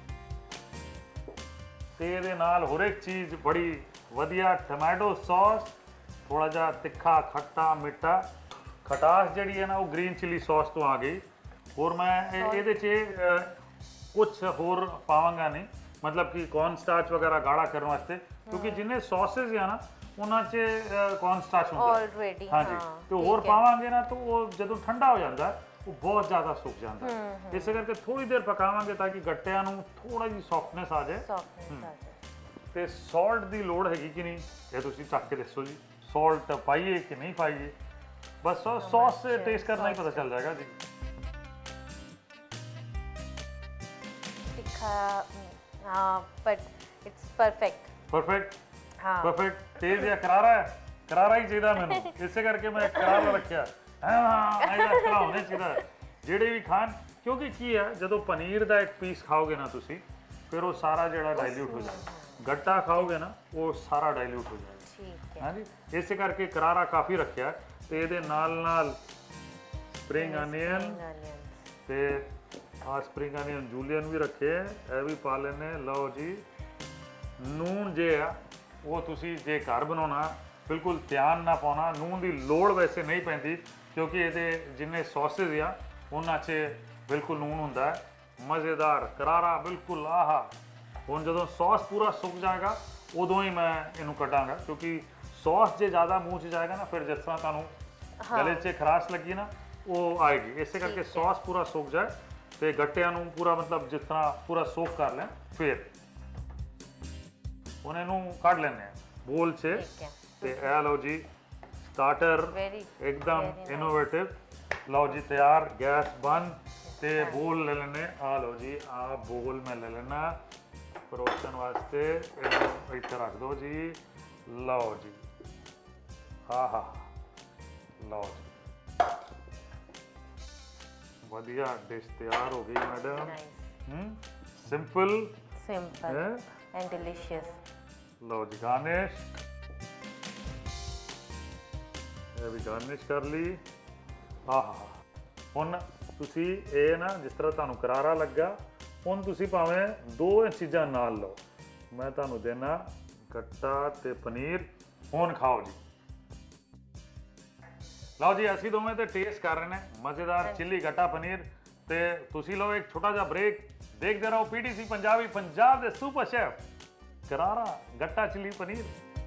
ते ये नाल होर एक चीज़ बड़ी वधिया टमाटो सॉस, थोड़ा जा तिखा खट्टा मिठा खटास जिहड़ी है ना वो ग्रीन चिली सॉस तो आ गई। और मैं ये कुछ होर पावांगा नहीं, मतलब कि कॉर्न स्टार्च वगैरह गाढ़ा करने वास्ते, क्योंकि जिन्हें सॉसेज है ना ਉਹਨਾਂ 'ਚ ਕੌਰਨ ਸਟਾਰਚ ਹੁੰਦਾ ਆਲਰੇਡੀ। ਹਾਂ ਜੀ, ਤੇ ਹੋਰ ਪਾਵਾਂਗੇ ਨਾ ਤਾਂ ਉਹ ਜਦੋਂ ਠੰਡਾ ਹੋ ਜਾਂਦਾ ਉਹ ਬਹੁਤ ਜ਼ਿਆਦਾ ਸੁੱਕ ਜਾਂਦਾ। ਇਸੇ ਕਰਕੇ ਥੋੜੀ ਦੇਰ ਪਕਾਵਾਂਗੇ ਤਾਂ ਕਿ ਗੱਟਿਆਂ ਨੂੰ ਥੋੜਾ ਜਿਹੀ ਸੌਫਟਨੈਸ ਆ ਜਾਏ। ਤੇ ਸਾਲਟ ਦੀ ਲੋੜ ਹੈਗੀ ਕਿ ਨਹੀਂ ਇਹ ਤੁਸੀਂ ਚੱਕ ਕੇ ਦੱਸੋ ਜੀ। ਸਾਲਟ ਪਾਈਏ ਕਿ ਨਹੀਂ ਪਾਈਏ, ਬਸ ਸੌਸ से टेस्ट करना ही पता चल जाएगा जी। तीखा, हाँ, बट इट्स परफेक्ट। परफेक्ट, हाँ, परफेक्ट। तेज या करारा है? करारा ही चाहिए मैनू, इसे करके मैं करारा रखा। हाँ, करारा होने चाहिए ਜਿਹੜੇ ਵੀ ਖਾਣ, ਕਿਉਂਕਿ ਕੀ ਹੈ ਜਦੋਂ ਪਨੀਰ ਦਾ ਇੱਕ ਪੀਸ ਖਾਓਗੇ ਨਾ ਤੁਸੀਂ, ਫਿਰ ਉਹ ਸਾਰਾ ਜਿਹੜਾ ਡਾਇਲੂਟ ਹੋ ਜਾਏਗਾ। ਗੱਟਾ ਖਾਓਗੇ ਨਾ ਉਹ ਸਾਰਾ ਡਾਇਲੂਟ ਹੋ ਜਾਏਗਾ। ठीक है। हाँ जी, ਇਸੇ ਕਰਕੇ ਕਰਾਰਾ ਕਾਫੀ ਰੱਖਿਆ। ਤੇ ਇਹਦੇ ਨਾਲ ਨਾਲ ਸਪਰਿੰਗ ਅਨੀਅਨ ਤੇ ਸਪਰਿੰਗ ਅਨੀਅਨ ਜੂਲੀਅਨ ਵੀ ਰੱਖੇ, ਇਹ ਵੀ ਪਾ ਲੈਣੇ। ਲਓ ਜੀ, ਨੂਨ ਜੇ ਆ ਉਹ ਤੁਸੀਂ ਜੇ ਘਰ ਬਣਾਉਣਾ ਬਿਲਕੁਲ ਧਿਆਨ ਨਾਲ ਪਾਉਣਾ। ਨੂਨ ਦੀ ਲੋੜ ਵੈਸੇ ਨਹੀਂ ਪੈਂਦੀ, ਕਿਉਂਕਿ ਇਹਦੇ ਜਿੰਨੇ ਸੌਸੇਜ ਆ ਉਹਨਾਂ 'ਚ ਬਿਲਕੁਲ ਨੂਨ ਹੁੰਦਾ ਹੈ। ਮਜ਼ੇਦਾਰ ਕਰਾਰਾ ਬਿਲਕੁਲ। ਆਹਾ, ਹੁਣ ਜਦੋਂ ਸੌਸ ਪੂਰਾ ਸੁੱਕ ਜਾਏਗਾ ਉਦੋਂ ਹੀ ਮੈਂ ਇਹਨੂੰ ਕੱਢਾਂਗਾ, ਕਿਉਂਕਿ ਸੌਸ ਜੇ ਜ਼ਿਆਦਾ ਮੂੰਹ 'ਚ ਜਾਏਗਾ ਨਾ ਫਿਰ ਜਿਸ ਤਰ੍ਹਾਂ ਤੁਹਾਨੂੰ ਗਲੇ 'ਚ ਖਰਾਸ਼ ਲੱਗੀ ਨਾ ਉਹ ਆਏਗੀ। ਇਸੇ ਕਰਕੇ ਸੌਸ ਪੂਰਾ ਸੁੱਕ ਜਾਏ ਤੇ ਗੱਟਿਆਂ ਨੂੰ ਪੂਰਾ ਮਤਲਬ ਜਿਸ ਤਰ੍ਹਾਂ ਪੂਰਾ ਸੋਕ ਕਰ ਲੈਣ, ਫਿਰ ਹੁਣ ਇਹਨੂੰ ਕੱਢ ਲੈਂਦੇ ਆ ਬੋਲ 'ਚ। ਠੀਕ ਹੈ। ਤੇ ਇਹ ਲਓ ਜੀ ਸਟਾਰਟਰ ਇੱਕਦਮ ਇਨੋਵੇਟਿਵ। ਲਓ ਜੀ ਤਿਆਰ, ਗੈਸ ਬੰਦ ਤੇ ਬੋਲ ਲੈ ਲੈਣੇ। ਆ ਲਓ ਜੀ ਆ ਬੋਲ ਮੈਂ ਲੈ ਲੈਣਾ ਪਰੋਸਣ ਵਾਸਤੇ। ਇਹਨੂੰ ਇੱਥੇ ਰੱਖ ਦਿਓ ਜੀ। ਲਓ ਜੀ ਆਹਾ ਲਓ ਜੀ ਵਧੀਆ ਡਿਸ਼ ਤਿਆਰ ਹੋ ਗਈ ਮੈਡਮ। Simple and delicious. ਲਓ ਜੀ ਗਾਰਨਿਸ਼, ਇਹ ਵੀ ਗਾਰਨਿਸ਼ ਕਰ ਲਈ। ਆਹਾ ਹੁਣ ਤੁਸੀਂ ਇਹ ਨਾ ਜਿਸ ਤਰ੍ਹਾਂ ਤੁਹਾਨੂੰ ਕਰਾਰਾ ਲੱਗਾ, ਹੁਣ ਤੁਸੀਂ ਭਾਵੇਂ ਦੋ ਚੀਜ਼ਾਂ ਨਾਲ ਲਓ। ਮੈਂ ਤੁਹਾਨੂੰ ਦੇਣਾ ਗੱਟਾ ਤੇ ਪਨੀਰ, ਹੁਣ ਖਾਓ ਜੀ। ਲਓ ਜੀ ਅਸੀਂ ਦੋਵੇਂ ਤੇ ਟੇਸਟ ਕਰ ਰਹੇ ਨੇ ਮਜ਼ੇਦਾਰ ਚਿੱਲੀ ਗੱਟਾ ਪਨੀਰ। ਤੇ ਤੁਸੀਂ ਲਓ ਇੱਕ ਛੋਟਾ ਜਿਹਾ ਬ੍ਰੇਕ, ਦੇਖਦੇ ਰਹੋ PTC ਪੰਜਾਬੀ, ਪੰਜਾਬ ਦੇ ਸੁਪਰ ਸ਼ੈਫ ਕਰਾਰਾ gatta chilli paneer.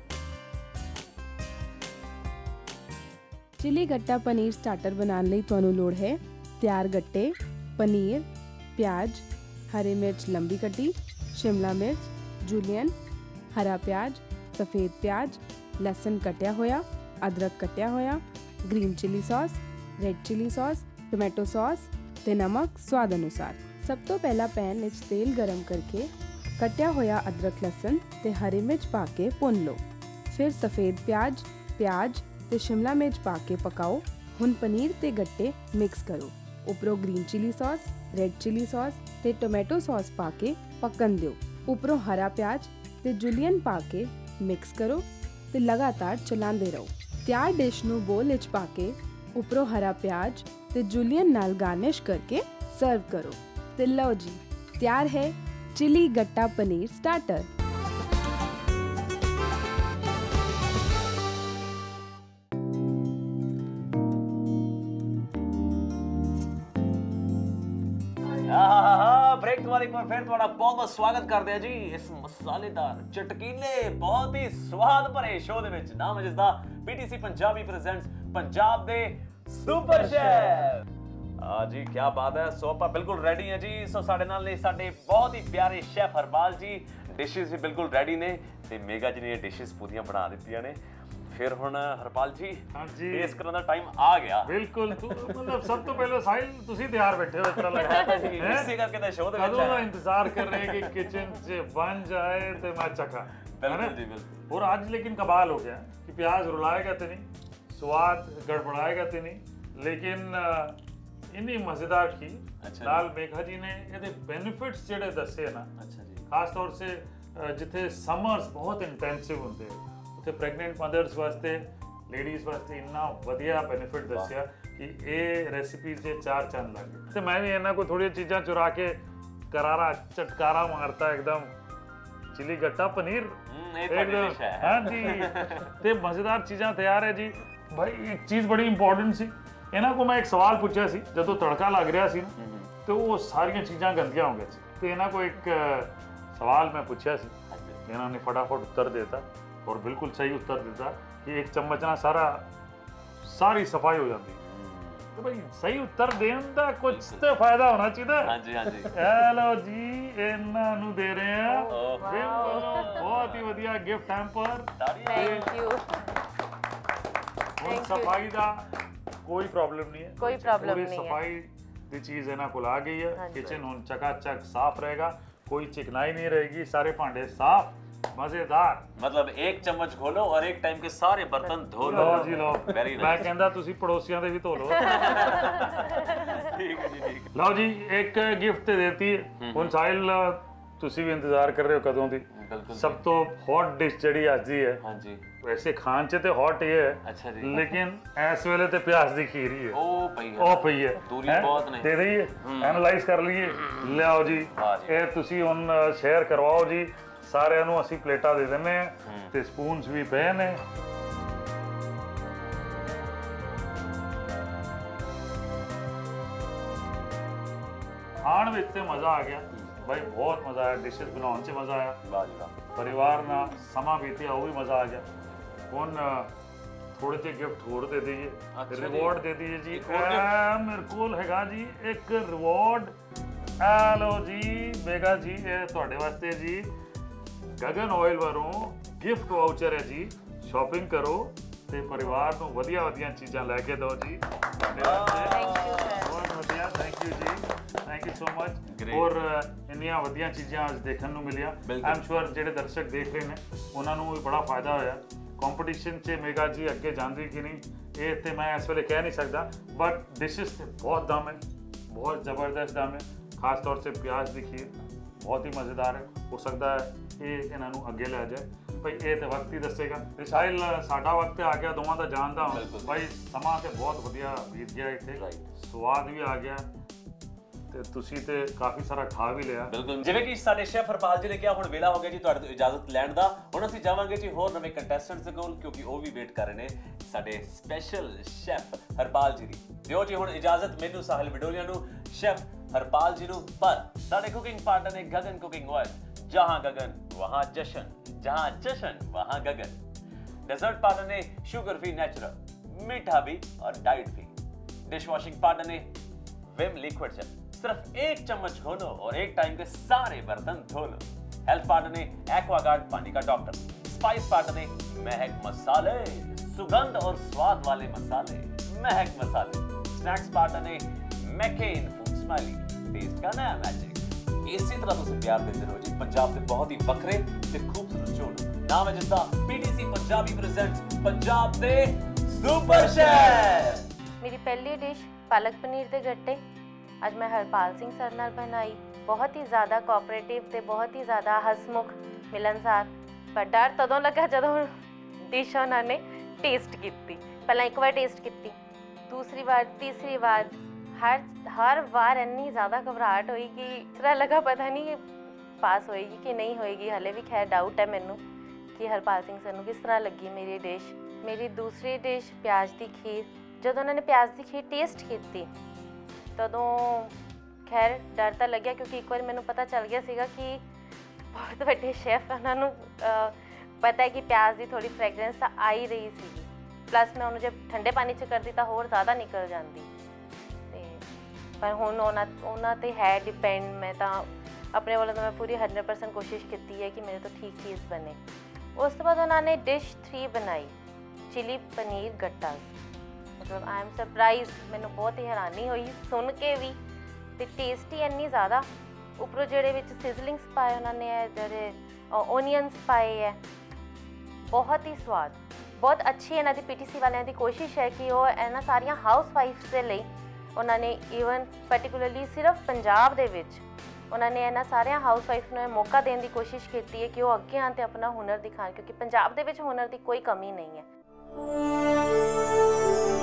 Chilli gatta paneer starter ਬਣਾਉਣ ਲਈ ਤੁਹਾਨੂੰ ਲੋੜ ਹੈ ਤਿਆਰ ਗੱਟੇ, ਪਨੀਰ, ਪਿਆਜ਼, ਹਰੀ ਮਿਰਚ ਲੰਬੀ ਕੱਟੀ, ਸ਼ਿਮਲਾ ਮਿਰਚ, ਜੂਲੀਅਨ, ਹਰਾ ਪਿਆਜ਼, ਸਫੇਦ ਪਿਆਜ਼, ਲਸਣ ਕੱਟਿਆ ਹੋਇਆ, ਅਦਰਕ ਕੱਟਿਆ ਹੋਇਆ, green chilli sauce, red chilli sauce, tomato sauce ਤੇ ਨਮਕ ਸਵਾਦ ਅਨੁਸਾਰ। ਸਭ ਤੋਂ ਪਹਿਲਾਂ ਪੈਨ ਵਿੱਚ ਤੇਲ ਗਰਮ ਕਰਕੇ ਕੱਟਿਆ ਹੋਇਆ ਅਦਰਕ, ਲਸਣ ਤੇ ਹਰੀ ਮਿਰਚ ਪਾ ਕੇ ਭੁੰਨ ਲਓ। ਫਿਰ ਸਫੇਦ ਪਿਆਜ਼ ਤੇ ਸ਼ਿਮਲਾ ਮਿਰਚ ਪਾ ਕੇ ਪਕਾਓ। ਹੁਣ ਪਨੀਰ ਤੇ ਗੱਟੇ ਮਿਕਸ ਕਰੋ। ਉੱਪਰੋਂ green chilli sauce, red chilli sauce ਤੇ ਟੋਮੈਟੋ ਸੌਸ ਪਾ ਕੇ ਪਕਣ ਦਿਓ। ਉੱਪਰੋਂ ਹਰਾ ਪਿਆਜ਼ ਤੇ ਜੂਲੀਅਨ ਪਾ ਕੇ ਮਿਕਸ ਕਰੋ ਤੇ ਲਗਾਤਾਰ ਚਲਾਉਂਦੇ ਰਹੋ। ਤਿਆਰ ਡਿਸ਼ ਨੂੰ ਬੋਲ ਵਿੱਚ ਪਾ ਕੇ ਉੱਪਰੋਂ ਹਰਾ ਪਿਆਜ਼ ਤੇ ਜੂਲੀਅਨ ਨਾਲ ਗਾਰਨਿਸ਼ ਕਰਕੇ ਸਰਵ ਕਰੋ। ਤੇ ਲਓ ਜੀ ਤਿਆਰ ਹੈ chilli gatta paneer starter. Break ਤੋਂ ਬਾਅਦ ਇੱਕ ਵਾਰ ਫਿਰ ਤੁਹਾਡਾ ਬਹੁਤ ਸਵਾਗਤ ਕਰਦੇ ਆ ਜੀ ਇਸ ਮਸਾਲੇਦਾਰ ਚਟਕੀਲੇ ਬਹੁਤ ਹੀ ਸਵਾਦ ਭਰੇ ਸ਼ੋਅ ਦੇ ਵਿੱਚ। ਨਾਮ ਹੈ ਜਿਸ ਦਾ PTC ਪੰਜਾਬੀ ਪ੍ਰੈਜ਼ੈਂਟਸ ਪੰਜਾਬ ਦੇ ਸੁਪਰ ਸ਼ੈਫ। ਜੀ ਕੀ ਬਾਤ ਹੈ। ਸੋ ਆਪਾਂ ਬਿਲਕੁਲ ਰੈਡੀ ਹਾਂ ਜੀ। ਸੋ ਸਾਡੇ ਨਾਲ ਨੇ ਸਾਡੇ ਬਹੁਤ ਹੀ ਪਿਆਰੇ ਸ਼ੈਫ ਹਰਪਾਲ ਜੀ। ਡਿਸ਼ਿਸ ਵੀ ਬਿਲਕੁਲ ਰੈਡੀ ਨੇ ਤੇ ਮੇਗਾ ਜੀ ਨੇ ਇਹ ਡਿਸ਼ਿਸ ਪੂਰੀਆਂ ਬਣਾ ਦਿੱਤੀਆਂ ਨੇ। ਫਿਰ ਹੁਣ ਹਰਪਾਲ ਜੀ ਟੇਸਟ ਕਰਨ ਦਾ ਟਾਈਮ ਆ ਗਿਆ। ਬਿਲਕੁਲ ਮਤਲਬ ਸਭ ਤੋਂ ਪਹਿਲਾਂ ਸਾਹਿਲ ਤੁਸੀਂ ਤਿਆਰ ਬੈਠੇ ਹੋ ਇਸ ਤਰ੍ਹਾਂ ਲੱਗਦਾ ਜੀ ਇਸੇ ਕਰਕੇ ਤਾਂ ਸ਼ੋਅ ਦੇ ਵਿੱਚ ਕਦੋਂ ਦਾ ਇੰਤਜ਼ਾਰ ਕਰ ਰਹੇ ਕਿ ਕਿਚਨ 'ਚ ਬਣ ਜਾਏ ਤੇ ਮੈਂ ਚੱਖਾਂ। ਬਿਲਕੁਲ ਜੀ ਬਿਲकुल। और आज लेकिन कमाल हो गया कि प्याज रुलाएगा तो नहीं, स्वाद गड़बड़ाएगा तो नहीं, लेकिन इन्नी मज़ेदार की लाल मेघा जी ने ये बेनिफिट्स जेडे दसे ना। अच्छा जी। खास तौर से जिथे समर्स बहुत इंटेंसिव होंगे उत्थे प्रेगनेंट मदर्स वास्ते लेडीज़ वास्ते इन्ना वधिया बेनिफिट दसिया कि ये रेसिपी से चार चंद लग गए। तो मैं भी इन्ना को थोड़ी चीज़ां चुरा के करारा चटकारा मारता एकदम चिली गट्टा पनीर एकदम। हाँ जी ते मज़ेदार चीज़ां तैयार है जी। भाई एक चीज़ बड़ी इंपॉर्टेंट सी, इन्हां को मैं एक सवाल पूछा सी जदों तड़का लग रहा सी ना, तो वो सारियां चीज़ां गंदियां हो गई सी। तो इन्हां को एक सवाल मैं पूछा सी, इन्हां ने फटाफट उत्तर देता और बिल्कुल सही उत्तर देता कि एक चम्मच ना सारी सफाई हो जाती। तो भाई सही उत्तर देने का कुछ तो फायदा होना चाहिए। हाँ जी हाँ जी। हेलो जी इन्हां नूं दे रहे हैं बहुत ही वधिया गिफ्ट हैम्पर। Thank you. ਹੁਣ ਸਫਾਈ ਦਾ ਕੋਈ ਪ੍ਰੋਬਲਮ ਨਹੀਂ ਹੈ। ਕੋਈ ਪ੍ਰੋਬਲਮ ਨਹੀਂ ਹੈ। ਸਫਾਈ ਦੀ ਚੀਜ਼ ਇਹਨਾਂ ਕੋਲ ਆ ਗਈ ਹੈ। ਕਿਚਨ ਹੁਣ ਚਕਾਚਕ ਸਾਫ਼ ਰਹੇਗਾ, ਕੋਈ चिकनाई नहीं रहेगी, सारे भांडे साफ मजेदार। मतलब एक चम्मच घोलो और एक टाइम के सारे बर्तन धो लो। जी लो मैं कहंदा तुसी पड़ोसियां दे भी धो लो। ठीक है जी ठीक। लो जी एक गिफ्ट ते देती है हुन साहिल तुसी भी इंतजार कर रहे हो कदों दी। सब तो हॉट डिश जड़ी आज दी है। हां जी वैसे खान च ते हॉट ही है। अच्छा जी लेकिन इस वेले ते प्याज दी खीर ही है। ओ पई है दूरी बहुत नहीं दे दईए एनालाइज कर लिए। ले आओ जी ए तुसी हुन शेयर करवाओ जी ਸਾਰਿਆਂ ਨੂੰ ਅਸੀਂ ਪਲੇਟਾਂ ਦੇ ਦਿੰਨੇ ਆ ਤੇ ਸਪੂਨਸ ਵੀ ਪਏ ਨੇ। ਖਾਣ ਵਿੱਚ ਤੇ ਮਜ਼ਾ ਆ ਗਿਆ ਬਾਈ ਬਹੁਤ ਮਜ਼ਾ ਆਇਆ, ਡਿਸ਼ਸ ਬਣਾਉਣ 'ਚ ਮਜ਼ਾ ਆਇਆ, ਵਾਹ ਜੀ ਵਾਹ। ਪਰਿਵਾਰ ਨਾਲ ਸਮਾਂ ਬੀਤਿਆ ਉਹ ਵੀ ਮਜ਼ਾ ਆ ਗਿਆ। ਹੁਣ ਥੋੜੇ ਜਿਹੇ ਗਿਫਟ ਹੋਰ ਦੇ ਦਈਏ, ਅੱਛਾ ਜੀ। ਰਿਵਾਰਡ ਦੇ ਦਈਏ ਜੀ। ਇੱਕ ਹੋਰ ਇਹ ਮੇਰੇ ਕੋਲ ਹੈਗਾ ਜੀ ਇੱਕ ਰਿਵਾਰਡ, ਆ ਲਓ ਜੀ ਮੇਗਾ ਜੀ, ਇਹ ਤੁਹਾਡੇ ਵਾਸਤੇ ਜੀ ਗਗਨ ਆਇਲ ਵੱਲੋਂ ਗਿਫਟ ਵਾਊਚਰ ਹੈ ਜੀ। ਸ਼ਾਪਿੰਗ ਕਰੋ ਤੇ ਪਰਿਵਾਰ ਨੂੰ ਵਧੀਆ ਵਧੀਆ ਚੀਜ਼ਾਂ ਲੈ ਕੇ ਦਿਓ ਜੀ ਤੁਹਾਡੇ ਵਾਸਤੇ। Thank you sir. ਬਹੁਤ ਵਧੀਆ, ਥੈਂਕ ਯੂ ਜੀ, thank you so much. Great. ਔਰ ਇੰਨੀਆਂ ਵਧੀਆ ਚੀਜ਼ਾਂ ਅੱਜ ਦੇਖਣ ਨੂੰ ਮਿਲੀਆਂ। ਬਿਲਕੁਲ। ਆਮ ਸ਼ੋਰ ਜਿਹੜੇ ਦਰਸ਼ਕ ਦੇਖ ਰਹੇ ਨੇ ਉਹਨਾਂ ਨੂੰ ਵੀ ਬੜਾ ਫਾਇਦਾ ਹੋਇਆ। ਕੰਪੀਟੀਸ਼ਨ 'ਚ ਮੇਗਾ ਜੀ ਅੱਗੇ ਜਾਂਦੀ ਕਿ ਨਹੀਂ ਇਹ ਤੇ ਮੈਂ ਇਸ ਵੇਲੇ ਕਹਿ ਨਹੀਂ ਸਕਦਾ, ਬਟ ਡਿਸ਼ਿਸ ਤੇ ਬਹੁਤ ਦਮ ਹੈ, ਬਹੁਤ ਜ਼ਬਰਦਸਤ ਦਮ ਹੈ। ਖਾਸ ਤੌਰ ਸੇ ਪਿਆਜ਼ ਦੀ ਖੀਰ ਬਹੁਤ ਹੀ ਮਜ਼ੇਦਾਰ ਹੈ। ਹੋ ਸਕਦਾ ਹੈ ਇਹ ਇਹਨਾਂ ਨੂੰ ਅੱਗੇ ਲੈ ਜਾਏ ਭਾਈ, ਇਹ ਤੇ ਵਕਤ ਹੀ ਦੱਸੇਗਾ। ਤੇ ਸ਼ਾਇਦ ਸਾਡਾ ਵਕਤ ਆ ਗਿਆ ਦੋਵਾਂ ਦਾ ਜਾਣਦਾ ਹਾਂ ਬਿਲਕੁਲ। ਭਾਈ, ਸਮਾਂ ਤੇ ਬਹੁਤ ਵਧੀਆ ਬੀਤ ਗਿਆ ਇੱਥੇ, ਸਵਾਦ ਵੀ ਆ ਗਿਆ ਤੇ ਤੁਸੀਂ ਤੇ ਕਾਫੀ ਸਾਰਾ ਖਾ ਵੀ ਲਿਆ। ਬਿਲਕੁਲ, ਜਿਵੇਂ ਕਿ ਸਾਡੇ ਸ਼ੈਫ ਹਰਪਾਲ ਜੀ ਨੇ ਕਿਹਾ, ਹੁਣ ਵੇਲਾ ਹੋ ਗਿਆ ਜੀ ਤੁਹਾਡੇ ਤੋਂ ਇਜਾਜ਼ਤ ਲੈਣ ਦਾ। ਹੁਣ ਅਸੀਂ ਜਾਵਾਂਗੇ ਜੀ ਹੋਰ ਨਵੇਂ ਕੰਟੈਸਟੈਂਟਸ ਦੇ ਕੋਲ, ਕਿਉਂਕਿ ਉਹ ਵੀ ਵੇਟ ਕਰ ਰਹੇ ਨੇ ਸਾਡੇ ਸਪੈਸ਼ਲ ਸ਼ੈਫ ਹਰਪਾਲ ਜੀ ਦੀ। ਦਿਓ ਜੀ ਹੁਣ ਇਜਾਜ਼ਤ ਮੈਨੂੰ, ਸਾਹਿਲ ਵਿਡੋਲੀਆ ਨੂੰ, ਸ਼ੈਫ ਹਰਪਾਲ ਜੀ ਨੂੰ। ਪਰ ਸਾਡੇ ਕੁਕਿੰਗ ਪਾਰਟਨਰ ਨੇ ਗगन कुकिंग ऑयल, जहां गगन वहां जशन, जहां जशन वहां गगन। डेजर्ट पार्टनर ने शुगर फ्री नेचुरल, मीठा भी और डाइट भी। डिश वॉशिंग पार्टनर ने विम लिक्विड जेल, सिर्फ 1 चम्मच घोलो और 1 टाइम के सारे बर्तन धो लो। हेल्थ पार्टनर ने एक्वागार्ड पानी का डॉक्टर। स्पाइस पार्टनर ने महक मसाले, सुगंध और स्वाद वाले मसाले, महक मसाले। स्नैक्स पार्टनर ने मैकेन फूड स्माइली, टेस्ट का नया मैजिक। ਇਸੇ ਤਰ੍ਹਾਂ ਤੁਸੀਂ ਪਿਆਰ ਦਿੰਦੇ ਰਹੋ ਜੀ ਪੰਜਾਬ ਦੇ ਬਹੁਤ ਹੀ ਵੱਖਰੇ ਤੇ ਖੂਬਸੂਰਤ ਸ਼ੋਅ ਨੂੰ। ਨਾਮ ਹੈ ਜਿਸਦਾ ਪੀਟੀਸੀ ਪੰਜਾਬੀ ਪ੍ਰੈਜ਼ੈਂਟਸ ਪੰਜਾਬ ਦੇ ਸੁਪਰ ਸ਼ੈਫ। ਮੇਰੀ ਪਹਿਲੀ ਡਿਸ਼ ਪਾਲਕ ਪਨੀਰ ਦੇ ਗੱਟੇ ਅੱਜ ਮੈਂ ਹਰਪਾਲ ਸਿੰਘ ਸਰ ਨਾਲ ਬਣਾਈ। ਬਹੁਤ ਹੀ ਜ਼ਿਆਦਾ ਕੋਆਪਰੇਟਿਵ ਤੇ ਬਹੁਤ ਹੀ ਜ਼ਿਆਦਾ ਹਸਮੁਖ, ਮਿਲਨਸਾਰ। ਪਰ ਡਰ ਤਦੋਂ ਲੱਗਾ ਜਦੋਂ ਡਿਸ਼ ਉਹਨਾਂ ਨੇ ਟੇਸਟ ਕੀਤੀ। ਪਹਿਲਾਂ ਇੱਕ ਵਾਰ ਟੇਸਟ ਕੀਤੀ, ਦੂਸਰੀ ਵਾਰ, ਤੀਸਰੀ ਵਾਰ, हर बार इन्नी ज़्यादा घबराहट हुई कि इस तरह लगा पता नहीं पास होएगी कि नहीं होएगी। हले भी खैर डाउट है मैनू कि हरपाल सिंह सर नूं किस तरह लगी मेरी डिश। मेरी दूसरी डिश प्याज की खीर, जब उन्होंने प्याज की खीर टेस्ट की तदों खैर डर तो लग्या, क्योंकि एक बार मैनू पता चल गया सीगा कि बहुत बड़े शेफ उन्होंने पता है कि प्याज की थोड़ी फ्रैगरेंस तो आ ही रही सी, प्लस मैं उन्होंने जब ठंडे पानी च कर दी तो होर ज़्यादा निकल जाती। पर हुण उन्हां ते है डिपेंड। मैं तो अपने वालों तो मैं पूरी 100% कोशिश की है कि मेरे तो ठीक चीज़ बने। उस तो बाद उन्होंने डिश 3 बनाई, चिली पनीर गट्टास। मतलब आई एम सरप्राइज, मैनू बहुत ही हैरानी हुई सुन के भी, तो टेस्टी इन्नी ज़्यादा। उपरों जेड़े विच सिजलिंग्स पाए उन्होंने, जेड़े ओनियंस पाए है, बहुत ही स्वाद, बहुत अच्छी इन्हां दी पीटीसी वालियां दी कोशिश है कि वो इन्हां सारियां हाउस वाइफ्स दे लई उन्होंने ईवन पर्टिकुलरली सिर्फ पंजाब दे विच उन्होंने इन्हां सारियां हाउस वाइफ नूं मौका देने की कोशिश की है कि वो अगे आन ते अपना हुनर दिखाण, क्योंकि पंजाब दे विच हुनर की कोई कमी नहीं है।